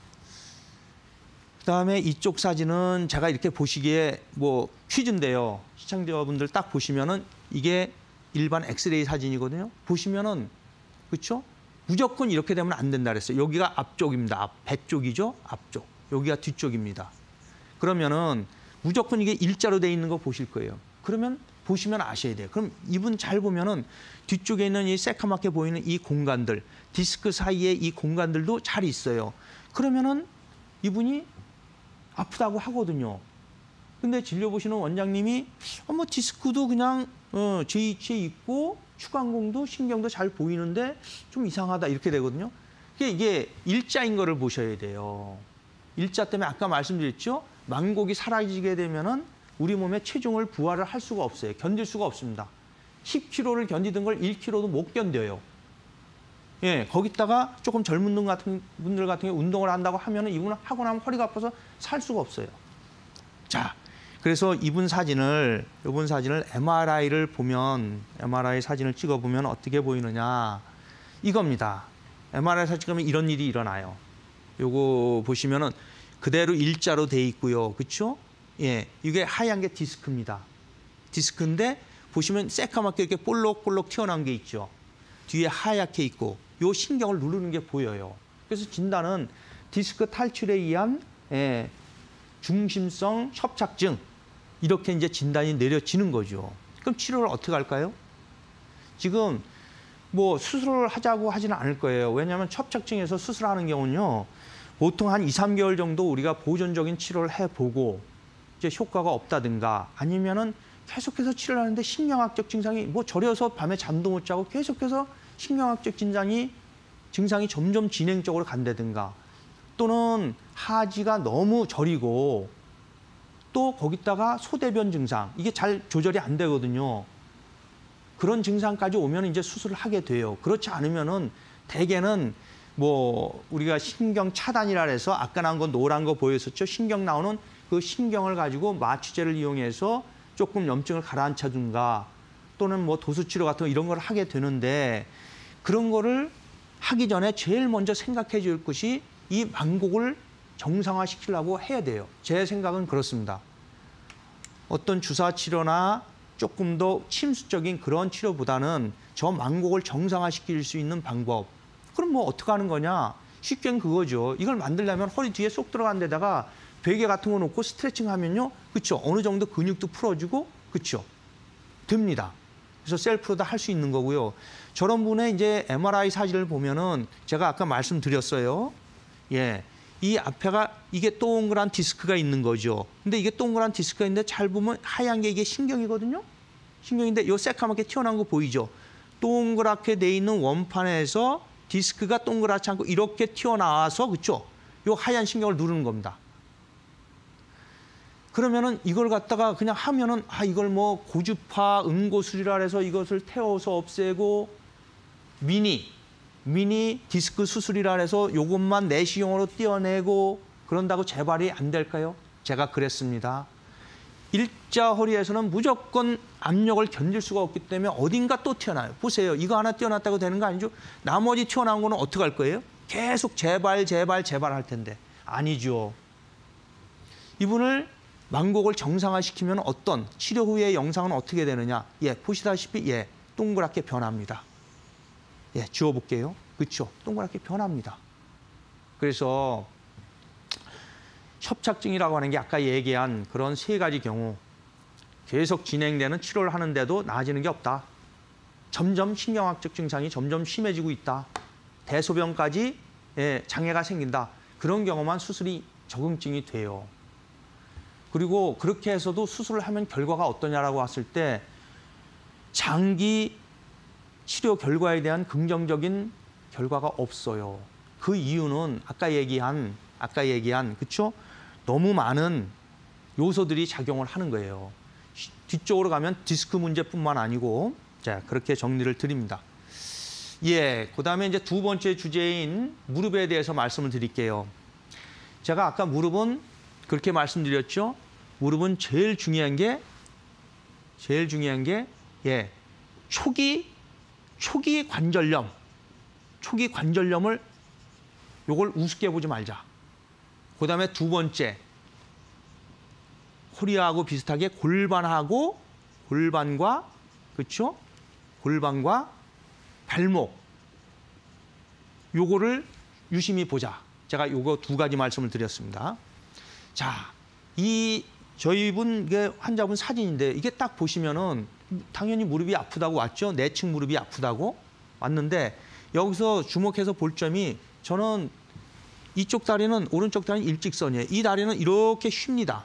그다음에 이쪽 사진은 제가 이렇게 보시기에 뭐 퀴즈인데요. 시청자분들 딱 보시면은 이게 일반 엑스레이 사진이거든요. 보시면은 그렇죠? 무조건 이렇게 되면 안 된다 그랬어요. 여기가 앞쪽입니다. 배 쪽이죠. 앞쪽. 여기가 뒤쪽입니다. 그러면은 무조건 이게 일자로 돼 있는 거 보실 거예요. 그러면 보시면 아셔야 돼요. 그럼 이분 잘 보면은 뒤쪽에 있는 이 새카맣게 보이는 이 공간들, 디스크 사이에 이 공간들도 잘 있어요. 그러면은 이분이 아프다고 하거든요. 근데 진료 보시는 원장님이 뭐 디스크도 그냥 제2치에 있고 추간공도 신경도 잘 보이는데 좀 이상하다 이렇게 되거든요. 이게 일자인 거를 보셔야 돼요. 일자 때문에 아까 말씀드렸죠. 만곡이 사라지게 되면은 우리 몸의 체중을 부하를 할 수가 없어요. 견딜 수가 없습니다. 10kg를 견디던 걸 1kg도 못 견뎌요. 예, 거기다가 조금 젊은 분들 같은 경우 운동을 한다고 하면은 이분은 하고 나면 허리가 아파서 살 수가 없어요. 자, 그래서 이분 사진을 MRI를 보면 MRI 사진을 찍어보면 어떻게 보이느냐 이겁니다. MRI 사진 찍으면 이런 일이 일어나요. 요거 보시면은 그대로 일자로 돼 있고요, 그렇죠? 예, 이게 하얀 게 디스크입니다. 디스크인데 보시면 새까맣게 이렇게 볼록볼록 튀어나온 게 있죠. 뒤에 하얗게 있고 요 신경을 누르는 게 보여요. 그래서 진단은 디스크 탈출에 의한 중심성 협착증 이렇게 이제 진단이 내려지는 거죠. 그럼 치료를 어떻게 할까요? 지금 뭐 수술을 하자고 하지는 않을 거예요. 왜냐하면 협착증에서 수술하는 경우는요. 보통 한 2, 3개월 정도 우리가 보존적인 치료를 해보고 이제 효과가 없다든가 아니면은 계속해서 치료를 하는데 신경학적 증상이 뭐 저려서 밤에 잠도 못 자고 계속해서 신경학적 증상이 점점 진행적으로 간다든가 또는 하지가 너무 저리고 또 거기다가 소대변 증상 이게 잘 조절이 안 되거든요. 그런 증상까지 오면 이제 수술을 하게 돼요. 그렇지 않으면은 대개는 뭐 우리가 신경 차단이라 해서 아까 나온 건 노란 거 보였었죠. 신경 나오는 그 신경을 가지고 마취제를 이용해서 조금 염증을 가라앉혀준가 또는 뭐 도수치료 같은 거 이런 걸 하게 되는데 그런 거를 하기 전에 제일 먼저 생각해 줄 것이 이 만곡을 정상화시키려고 해야 돼요. 제 생각은 그렇습니다. 어떤 주사 치료나 조금 더 침수적인 그런 치료보다는 저 만곡을 정상화시킬 수 있는 방법. 그럼 뭐 어떻게 하는 거냐? 쉽게는 그거죠. 이걸 만들려면 허리 뒤에 쏙 들어간 데다가 베개 같은 거 놓고 스트레칭 하면요. 그렇죠. 어느 정도 근육도 풀어주고 그렇죠. 됩니다. 그래서 셀프로 다 할 수 있는 거고요. 저런 분의 이제 MRI 사진을 보면은 제가 아까 말씀드렸어요. 예. 이 앞에가 이게 동그란 디스크가 있는 거죠. 근데 이게 동그란 디스크가 있는데 잘 보면 하얀 게 이게 신경이거든요. 신경인데 요 새까맣게 튀어나온 거 보이죠? 동그랗게 돼 있는 원판에서 디스크가 동그랗지 않고 이렇게 튀어나와서 그렇죠? 요 하얀 신경을 누르는 겁니다. 그러면은 이걸 갖다가 그냥 하면은 이걸 뭐 고주파 응고술이라 해서 이것을 태워서 없애고 미니 디스크 수술이라 해서 요것만 내시경으로 떼어내고 그런다고 재발이 안 될까요? 제가 그랬습니다. 일자 허리에서는 무조건 압력을 견딜 수가 없기 때문에 어딘가 또 튀어나와요. 보세요. 이거 하나 튀어나왔다고 되는 거 아니죠? 나머지 튀어나온 거는 어떻게 할 거예요? 계속 재발 할 텐데. 아니죠. 이분을 만곡을 정상화시키면 어떤 치료 후의 영상은 어떻게 되느냐? 예, 보시다시피 동그랗게 변합니다. 예, 지워볼게요. 그렇죠? 동그랗게 변합니다. 그래서 협착증이라고 하는 게 아까 얘기한 그런 세 가지 경우 계속 진행되는 치료를 하는데도 나아지는 게 없다. 점점 신경학적 증상이 점점 심해지고 있다. 대소변까지 장애가 생긴다. 그런 경우만 수술이 적응증이 돼요. 그리고 그렇게 해서도 수술을 하면 결과가 어떠냐라고 봤을 때 장기 치료 결과에 대한 긍정적인 결과가 없어요. 그 이유는 아까 얘기한 그렇죠? 너무 많은 요소들이 작용을 하는 거예요. 뒤쪽으로 가면 디스크 문제뿐만 아니고 자, 그렇게 정리를 드립니다. 예, 그다음에 이제 두 번째 주제인 무릎에 대해서 말씀을 드릴게요. 제가 아까 무릎은 그렇게 말씀드렸죠. 무릎은 제일 중요한 게 예, 초기 관절염을 요걸 우습게 보지 말자. 그다음에 두 번째 허리하고 비슷하게 골반과 그렇죠? 골반과 발목 요거를 유심히 보자. 제가 요거 두 가지 말씀을 드렸습니다. 자, 이 저희 분 환자분 사진인데 이게 딱 보시면은 당연히 무릎이 아프다고 왔죠. 내측 무릎이 아프다고 왔는데 여기서 주목해서 볼 점이 저는 이쪽 다리는 오른쪽 다리는 일직선이에요. 이 다리는 이렇게 쉽니다.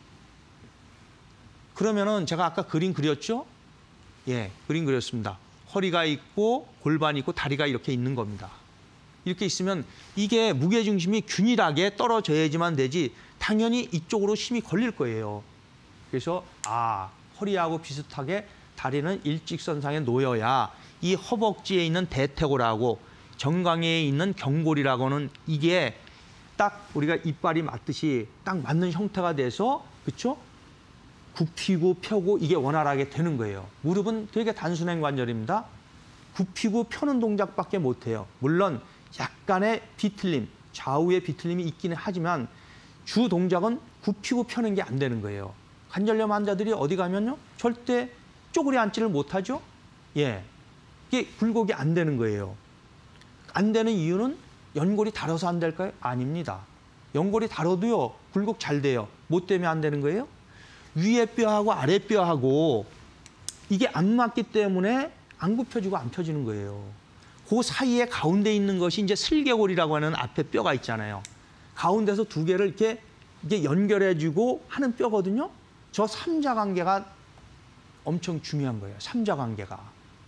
그러면은 제가 아까 그림 그렸죠? 예, 그림 그렸습니다. 허리가 있고 골반이 있고 다리가 이렇게 있는 겁니다. 이렇게 있으면 이게 무게중심이 균일하게 떨어져야지만 되지 당연히 이쪽으로 힘이 걸릴 거예요. 그래서 허리하고 비슷하게 다리는 일직선상에 놓여야 이 허벅지에 있는 대퇴골하고 정강이에 있는 경골이라고는 이게 딱 우리가 이빨이 맞듯이 딱 맞는 형태가 돼서 그렇죠? 굽히고 펴고 이게 원활하게 되는 거예요. 무릎은 되게 단순한 관절입니다. 굽히고 펴는 동작밖에 못해요. 물론 약간의 비틀림, 좌우의 비틀림이 있기는 하지만 주 동작은 굽히고 펴는 게 안 되는 거예요. 관절염 환자들이 어디 가면요 절대 쪼그려 앉지를 못하죠. 예, 이게 굴곡이 안 되는 거예요. 안 되는 이유는 연골이 다뤄서 안 될까요? 아닙니다. 연골이 다뤄도요 굴곡 잘 돼요. 뭐 때문에 안 되는 거예요? 위에 뼈하고 아래 뼈하고 이게 안 맞기 때문에 안 굽혀지고 안 펴지는 거예요. 그 사이에 가운데 있는 것이 이제 슬개골이라고 하는 앞에 뼈가 있잖아요. 가운데서 두 개를 이렇게 연결해주고 하는 뼈거든요. 저 삼자관계가 엄청 중요한 거예요. 삼자관계가.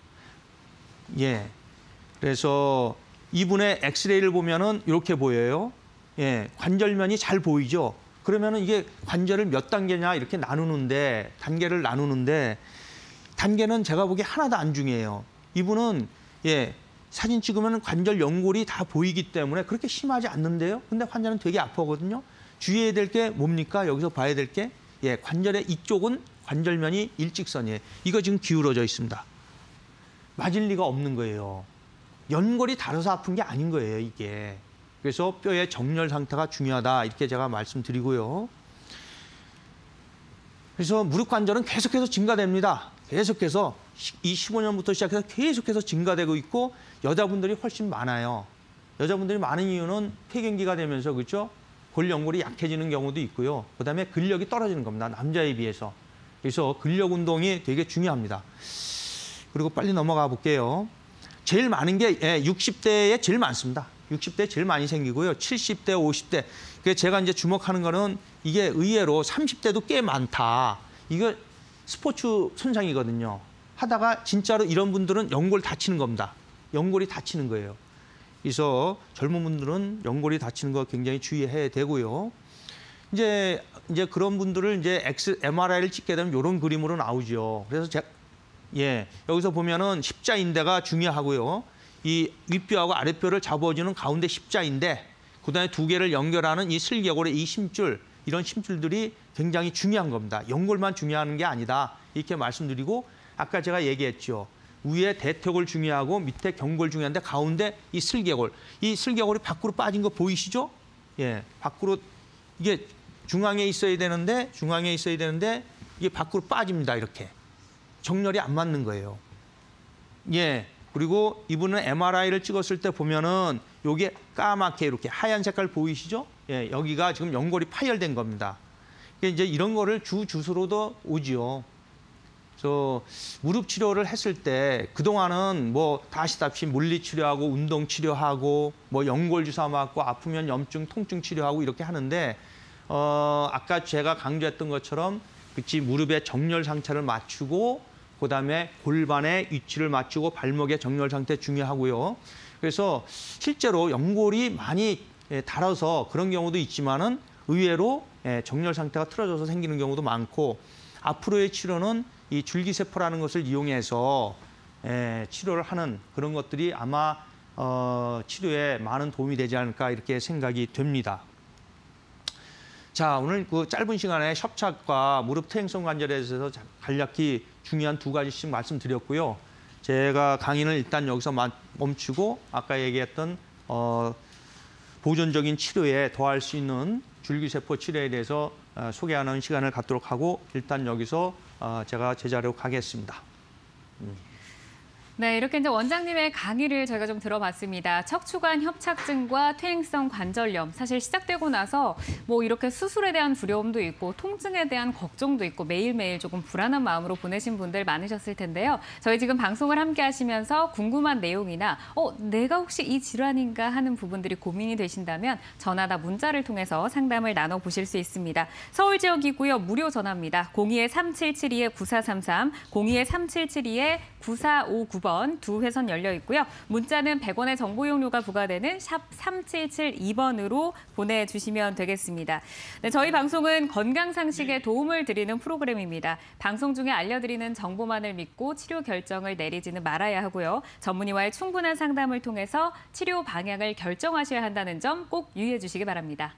예. 그래서 이분의 엑스레이를 보면은 이렇게 보여요. 예. 관절면이 잘 보이죠. 그러면은 이게 관절을 몇 단계냐 이렇게 나누는데 단계를 나누는데 단계는 제가 보기에 하나도 안 중요해요. 이분은 예. 사진 찍으면 관절 연골이 다 보이기 때문에 그렇게 심하지 않는데요. 근데 환자는 되게 아프거든요. 주의해야 될 게 뭡니까? 여기서 봐야 될 게 예, 관절의 이쪽은 관절면이 일직선이에요. 이거 지금 기울어져 있습니다. 맞을 리가 없는 거예요. 연골이 다뤄서 아픈 게 아닌 거예요, 이게. 그래서 뼈의 정렬 상태가 중요하다. 이렇게 제가 말씀드리고요. 그래서 무릎 관절은 계속해서 증가됩니다. 계속해서 이 15년부터 시작해서 계속해서 증가되고 있고 여자분들이 훨씬 많아요. 여자분들이 많은 이유는 폐경기가 되면서 그렇죠? 골연골이 약해지는 경우도 있고요. 그다음에 근력이 떨어지는 겁니다. 남자에 비해서. 그래서 근력 운동이 되게 중요합니다. 그리고 빨리 넘어가 볼게요. 제일 많은 게 60대에 제일 많습니다. 60대에 제일 많이 생기고요. 70대, 50대. 그래서 제가 이제 주목하는 거는 이게 의외로 30대도 꽤 많다. 이거 스포츠 손상이거든요. 하다가 진짜로 이런 분들은 연골 다치는 겁니다. 연골이 다치는 거예요. 그래서 젊은 분들은 연골이 다치는 거 굉장히 주의해야 되고요. 이제 그런 분들을 이제 MRI를 찍게 되면 이런 그림으로 나오죠. 그래서 여기서 보면은 십자인대가 중요하고요. 이 윗뼈하고 아랫뼈를 잡아주는 가운데 십자인대, 그다음에 두 개를 연결하는 이 슬개골의 이 심줄, 이런 심줄들이 굉장히 중요한 겁니다. 연골만 중요한 게 아니다. 이렇게 말씀드리고 아까 제가 얘기했죠. 위에 대퇴골 중요하고 밑에 경골 중요한데 가운데 이 슬개골. 이 슬개골이 밖으로 빠진 거 보이시죠? 예, 밖으로 이게 중앙에 있어야 되는데 이게 밖으로 빠집니다. 이렇게. 정렬이 안 맞는 거예요. 예, 그리고 이분은 MRI를 찍었을 때 보면은 요게 까맣게 이렇게 하얀 색깔 보이시죠? 예, 여기가 지금 연골이 파열된 겁니다. 이제 이런 거를 주스로도 오지요. 그래서 무릎 치료를 했을 때 그동안은 뭐 다 아시다시피 물리 치료하고 운동 치료하고 뭐 연골 주사 맞고 아프면 염증, 통증 치료하고 이렇게 하는데 아까 제가 강조했던 것처럼 그치 무릎의 정렬 상태를 맞추고 그다음에 골반의 위치를 맞추고 발목의 정렬 상태 중요하고요. 그래서 실제로 연골이 많이 닳아서 그런 경우도 있지만은 의외로 정렬 상태가 틀어져서 생기는 경우도 많고 앞으로의 치료는 이 줄기세포라는 것을 이용해서 치료를 하는 그런 것들이 아마 치료에 많은 도움이 되지 않을까 이렇게 생각이 됩니다. 자, 오늘 그 짧은 시간에 협착과 무릎 퇴행성 관절에 대해서 간략히 중요한 두 가지씩 말씀드렸고요. 제가 강의는 일단 여기서 멈추고 아까 얘기했던 보존적인 치료에 더할 수 있는 줄기세포 치료에 대해서 소개하는 시간을 갖도록 하고 일단 여기서 제가 제자리로 가겠습니다. 네, 이렇게 이제 원장님의 강의를 저희가 좀 들어봤습니다. 척추관 협착증과 퇴행성 관절염. 사실 시작되고 나서 뭐 이렇게 수술에 대한 두려움도 있고 통증에 대한 걱정도 있고 매일매일 조금 불안한 마음으로 보내신 분들 많으셨을 텐데요. 저희 지금 방송을 함께 하시면서 궁금한 내용이나 내가 혹시 이 질환인가 하는 부분들이 고민이 되신다면 전화나 문자를 통해서 상담을 나눠보실 수 있습니다. 서울 지역이고요. 무료 전화입니다. 02-3772-9433, 02-3772-9459번. 두 회선 열려 있고요. 문자는 100원의 정보 이용료가 부과되는 샵 3772번으로 보내주시면 되겠습니다. 네, 저희 방송은 건강상식에 도움을 드리는 프로그램입니다. 방송 중에 알려드리는 정보만을 믿고 치료 결정을 내리지는 말아야 하고요. 전문의와의 충분한 상담을 통해서 치료 방향을 결정하셔야 한다는 점 꼭 유의해 주시기 바랍니다.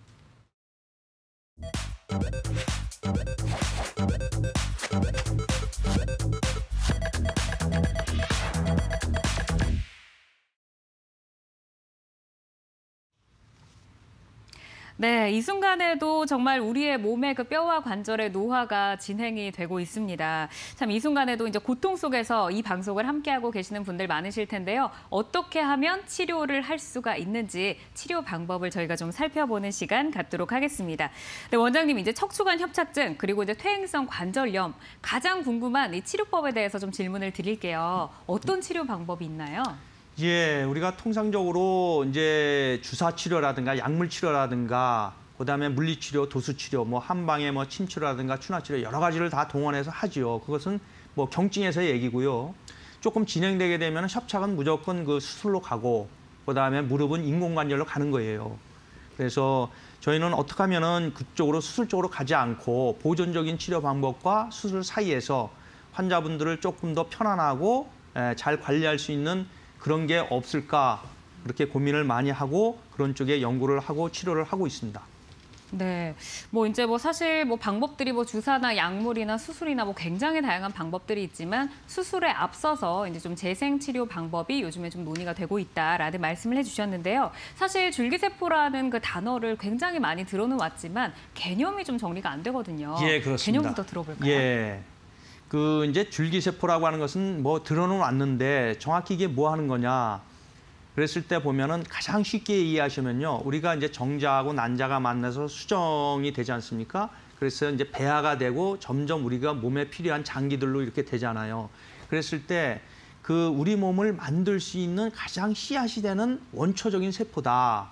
네, 이 순간에도 정말 우리의 몸의 그 뼈와 관절의 노화가 진행이 되고 있습니다. 참 이 순간에도 이제 고통 속에서 이 방송을 함께하고 계시는 분들 많으실 텐데요. 어떻게 하면 치료를 할 수가 있는지 치료 방법을 저희가 좀 살펴보는 시간 갖도록 하겠습니다. 네, 원장님 이제 척추관 협착증 그리고 이제 퇴행성 관절염 가장 궁금한 이 치료법에 대해서 좀 질문을 드릴게요. 어떤 치료 방법이 있나요? 예, 우리가 통상적으로 이제 주사 치료라든가 약물 치료라든가 그다음에 물리 치료, 도수 치료, 뭐 한방에 뭐 침 치료라든가 추나 치료 여러 가지를 다 동원해서 하지요. 그것은 뭐 경증에서의 얘기고요. 조금 진행되게 되면 협착은 무조건 그 수술로 가고 그다음에 무릎은 인공관절로 가는 거예요. 그래서 저희는 어떻게 하면은 그쪽으로 수술 쪽으로 가지 않고 보존적인 치료 방법과 수술 사이에서 환자분들을 조금 더 편안하고 잘 관리할 수 있는 그런 게 없을까 그렇게 고민을 많이 하고 그런 쪽에 연구를 하고 치료를 하고 있습니다. 네, 뭐 이제 뭐 사실 뭐 방법들이 뭐 주사나 약물이나 수술이나 뭐 굉장히 다양한 방법들이 있지만 수술에 앞서서 이제 좀 재생 치료 방법이 요즘에 좀 논의가 되고 있다라는 말씀을 해주셨는데요. 사실 줄기세포라는 그 단어를 굉장히 많이 들어는 왔지만 개념이 좀 정리가 안 되거든요. 예, 그렇습니다. 개념부터 들어볼까요? 예. 그 이제 줄기세포라고 하는 것은 뭐 들어는 왔는데 정확히 이게 뭐 하는 거냐 그랬을 때 보면은 가장 쉽게 이해하시면요. 우리가 이제 정자하고 난자가 만나서 수정이 되지 않습니까? 그래서 이제 배아가 되고 점점 우리가 몸에 필요한 장기들로 이렇게 되잖아요. 그랬을 때 그 우리 몸을 만들 수 있는 가장 씨앗이 되는 원초적인 세포다.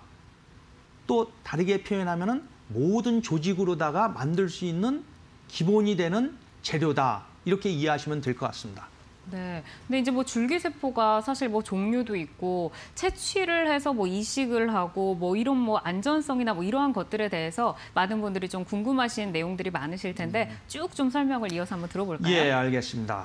또 다르게 표현하면은 모든 조직으로다가 만들 수 있는 기본이 되는 재료다. 이렇게 이해하시면 될 것 같습니다. 네. 근데 이제 뭐 줄기세포가 사실 뭐 종류도 있고 채취를 해서 뭐 이식을 하고 뭐 이런 뭐 안전성이나 뭐 이러한 것들에 대해서 많은 분들이 좀 궁금하신 내용들이 많으실 텐데 쭉 좀 설명을 이어서 한번 들어볼까요? 예, 알겠습니다.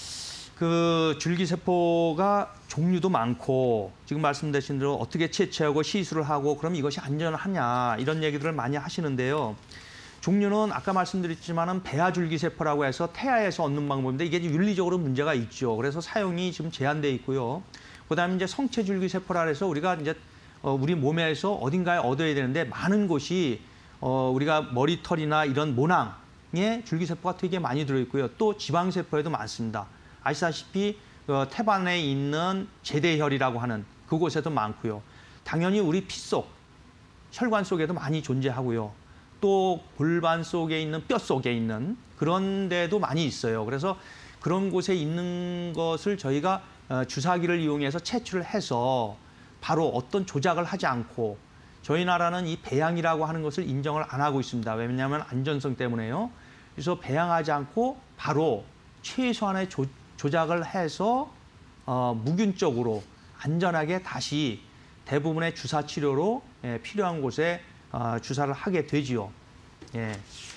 그 줄기세포가 종류도 많고 지금 말씀드린 대로 어떻게 채취하고 시술을 하고 그럼 이것이 안전하냐 이런 얘기들을 많이 하시는데요. 종류는 아까 말씀드렸지만은 배아줄기세포라고 해서 태아에서 얻는 방법인데 이게 윤리적으로 문제가 있죠. 그래서 사용이 지금 제한돼 있고요. 그다음에 이제 성체줄기세포라 해서 우리가 이제 우리 몸에서 어딘가에 얻어야 되는데 많은 곳이 우리가 머리털이나 이런 모낭에 줄기세포가 되게 많이 들어 있고요. 또 지방세포에도 많습니다. 아시다시피 태반에 있는 제대혈이라고 하는 그곳에도 많고요. 당연히 우리 피 속, 혈관 속에도 많이 존재하고요. 또 골반 속에 있는 뼈 속에 있는 그런 데도 많이 있어요. 그래서 그런 곳에 있는 것을 저희가 주사기를 이용해서 채취를 해서 바로 어떤 조작을 하지 않고 저희 나라는 이 배양이라고 하는 것을 인정을 안 하고 있습니다. 왜냐하면 안전성 때문에요. 그래서 배양하지 않고 바로 최소한의 조작을 해서 무균적으로 안전하게 다시 대부분의 주사 치료로 필요한 곳에 주사를 하게 되지요. 예.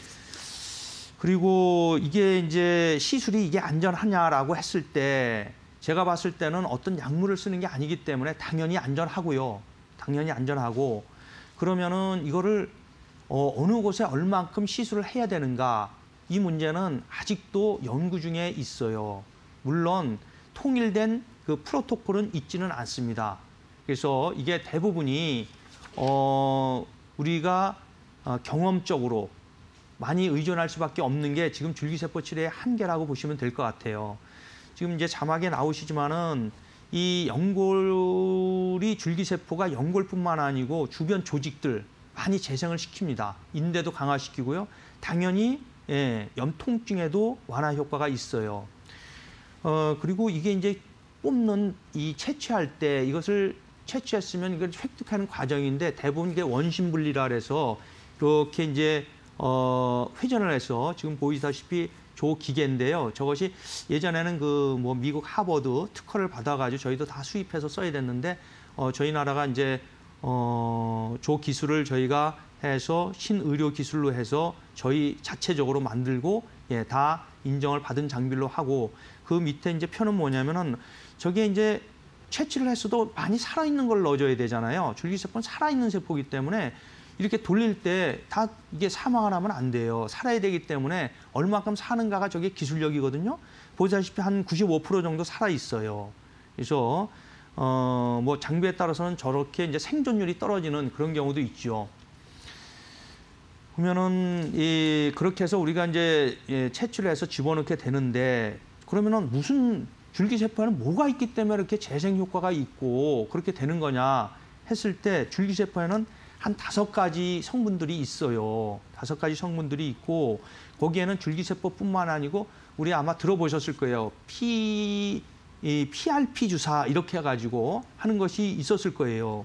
그리고 이게 이제 시술이 이게 안전하냐라고 했을 때 제가 봤을 때는 어떤 약물을 쓰는 게 아니기 때문에 당연히 안전하고요. 당연히 안전하고 그러면은 이거를 어느 곳에 얼만큼 시술을 해야 되는가 이 문제는 아직도 연구 중에 있어요. 물론 통일된 그 프로토콜은 있지는 않습니다. 그래서 이게 대부분이 우리가 경험적으로 많이 의존할 수밖에 없는 게 지금 줄기세포 치료의 한계라고 보시면 될 것 같아요. 지금 이제 자막에 나오시지만은 이 연골이 줄기세포가 연골뿐만 아니고 주변 조직들 많이 재생을 시킵니다. 인대도 강화시키고요. 당연히 염통증에도 완화 효과가 있어요. 그리고 이게 이제 뽑는 이 채취할 때 이것을 채취했으면 이걸 획득하는 과정인데 대부분 이게 원심분리라 해서 이렇게 이제 회전을 해서 지금 보이다시피 조 기계인데요. 저것이 예전에는 그 뭐 미국 하버드 특허를 받아가지고 저희도 다 수입해서 써야 됐는데 저희 나라가 이제 조 기술을 저희가 해서 신의료 기술로 해서 저희 자체적으로 만들고 다 인정을 받은 장비로 하고 그 밑에 이제 표는 뭐냐면은 저게 이제 채취를 했어도 많이 살아있는 걸 넣어줘야 되잖아요. 줄기세포는 살아있는 세포이기 때문에 이렇게 돌릴 때 다 이게 사망을 하면 안 돼요. 살아야 되기 때문에 얼마큼 사는가가 저게 기술력이거든요. 보시다시피 한 95% 정도 살아있어요. 그래서 뭐 장비에 따라서는 저렇게 이제 생존율이 떨어지는 그런 경우도 있죠. 그러면은 그렇게 해서 우리가 이제 채취를 해서 집어넣게 되는데 그러면은 무슨 줄기세포에는 뭐가 있기 때문에 이렇게 재생 효과가 있고 그렇게 되는 거냐 했을 때 줄기세포에는 한 5가지 성분들이 있어요. 5가지 성분들이 있고 거기에는 줄기세포뿐만 아니고 우리 아마 들어보셨을 거예요. PRP 주사 이렇게 해가지고 하는 것이 있었을 거예요.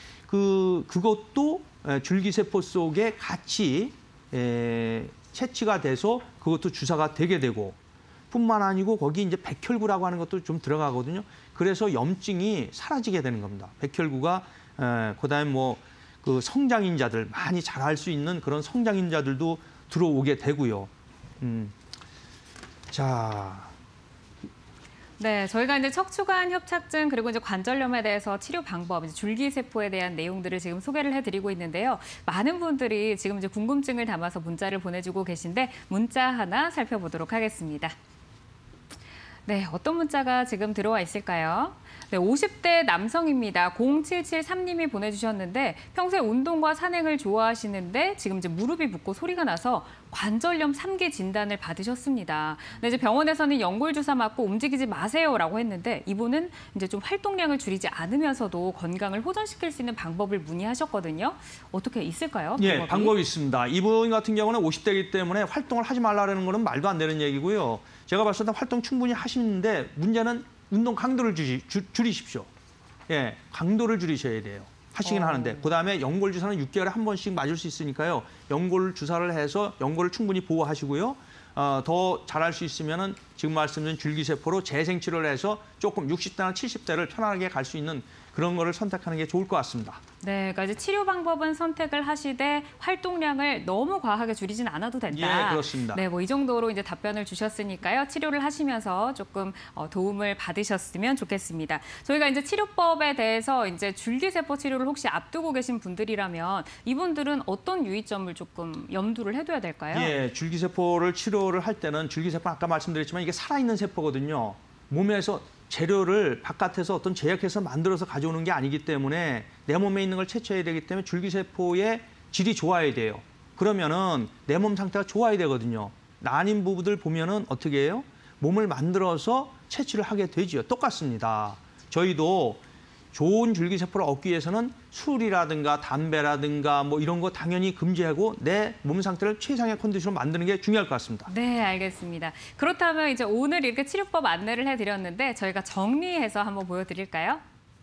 그것도 줄기세포 속에 같이 채취가 돼서 그것도 주사가 되게 되고 뿐만 아니고 거기 이제 백혈구라고 하는 것도 좀 들어가거든요. 그래서 염증이 사라지게 되는 겁니다. 백혈구가 그다음에 뭐 그 성장인자들 많이 자랄 수 있는 그런 성장인자들도 들어오게 되고요. 자. 네, 저희가 이제 척추관 협착증 그리고 이제 관절염에 대해서 치료 방법, 이제 줄기세포에 대한 내용들을 지금 소개를 해드리고 있는데요. 많은 분들이 지금 이제 궁금증을 담아서 문자를 보내주고 계신데 문자 하나 살펴보도록 하겠습니다. 네, 어떤 문자가 지금 들어와 있을까요? 네, 50대 남성입니다. 0773님이 보내주셨는데 평소에 운동과 산행을 좋아하시는데 지금 이제 무릎이 붓고 소리가 나서 관절염 3기 진단을 받으셨습니다. 네, 이제 병원에서는 연골 주사 맞고 움직이지 마세요라고 했는데 이분은 이제 좀 활동량을 줄이지 않으면서도 건강을 호전시킬 수 있는 방법을 문의하셨거든요. 어떻게 있을까요? 예, 방법이 있습니다. 이분 같은 경우는 50대이기 때문에 활동을 하지 말라는 거는 말도 안 되는 얘기고요. 제가 봤을 때 활동 충분히 하시는데 문제는 운동 강도를 줄이십시오. 예, 강도를 줄이셔야 돼요. 하시긴 하는데 그다음에 연골 주사는 6개월에 한 번씩 맞을 수 있으니까요. 연골 주사를 해서 연골을 충분히 보호하시고요. 더 잘할 수 있으면은 지금 말씀드린 줄기세포로 재생 치료를 해서 조금 60대나 70대를 편안하게 갈 수 있는 그런 거를 선택하는 게 좋을 것 같습니다. 네, 그러니까 이제 치료 방법은 선택을 하시되 활동량을 너무 과하게 줄이진 않아도 된다. 예, 그렇습니다. 네, 뭐 이 정도로 이제 답변을 주셨으니까요. 치료를 하시면서 조금 도움을 받으셨으면 좋겠습니다. 저희가 이제 치료법에 대해서 이제 줄기세포 치료를 혹시 앞두고 계신 분들이라면 이분들은 어떤 유의점을 조금 염두를 해둬야 될까요? 예, 줄기세포를 치료를 할 때는 줄기세포 아까 말씀드렸지만 이게 살아있는 세포거든요. 몸에서 재료를 바깥에서 어떤 제약해서 만들어서 가져오는 게 아니기 때문에 내 몸에 있는 걸 채취해야 되기 때문에 줄기세포의 질이 좋아야 돼요. 그러면은 내 몸 상태가 좋아야 되거든요. 난임 부부들 보면은 어떻게 해요? 몸을 만들어서 채취를 하게 되죠. 똑같습니다. 저희도 좋은 줄기세포를 얻기 위해서는 술이라든가 담배라든가 뭐 이런 거 당연히 금지하고 내 몸 상태를 최상의 컨디션으로 만드는 게 중요할 것 같습니다. 네, 알겠습니다. 그렇다면 이제 오늘 이렇게 치료법 안내를 해드렸는데 저희가 정리해서 한번 보여드릴까요?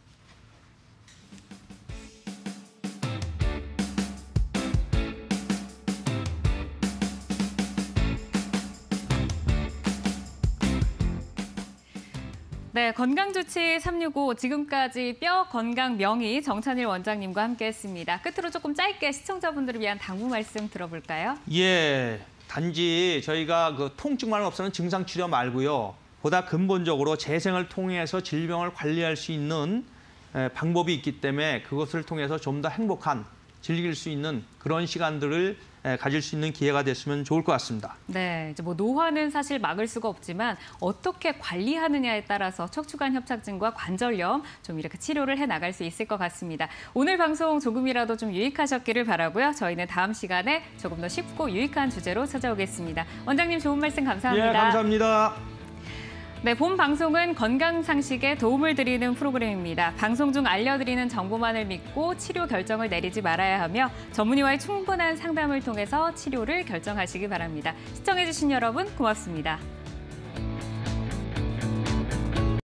네, 건강주치 365 지금까지 뼈 건강 명의 정찬일 원장님과 함께했습니다. 끝으로 조금 짧게 시청자분들을 위한 당부 말씀 들어볼까요? 예, 단지 저희가 그 통증만 없애는 증상 치료 말고요. 보다 근본적으로 재생을 통해서 질병을 관리할 수 있는 방법이 있기 때문에 그것을 통해서 좀 더 행복한 즐길 수 있는 그런 시간들을 가질 수 있는 기회가 됐으면 좋을 것 같습니다. 네, 이제 뭐 노화는 사실 막을 수가 없지만 어떻게 관리하느냐에 따라서 척추관 협착증과 관절염 좀 이렇게 치료를 해 나갈 수 있을 것 같습니다. 오늘 방송 조금이라도 좀 유익하셨기를 바라고요. 저희는 다음 시간에 조금 더 쉽고 유익한 주제로 찾아오겠습니다. 원장님 좋은 말씀 감사합니다. 예, 감사합니다. 네, 본 방송은 건강 상식에 도움을 드리는 프로그램입니다. 방송 중 알려드리는 정보만을 믿고 치료 결정을 내리지 말아야 하며 전문의와의 충분한 상담을 통해서 치료를 결정하시기 바랍니다. 시청해주신 여러분 고맙습니다.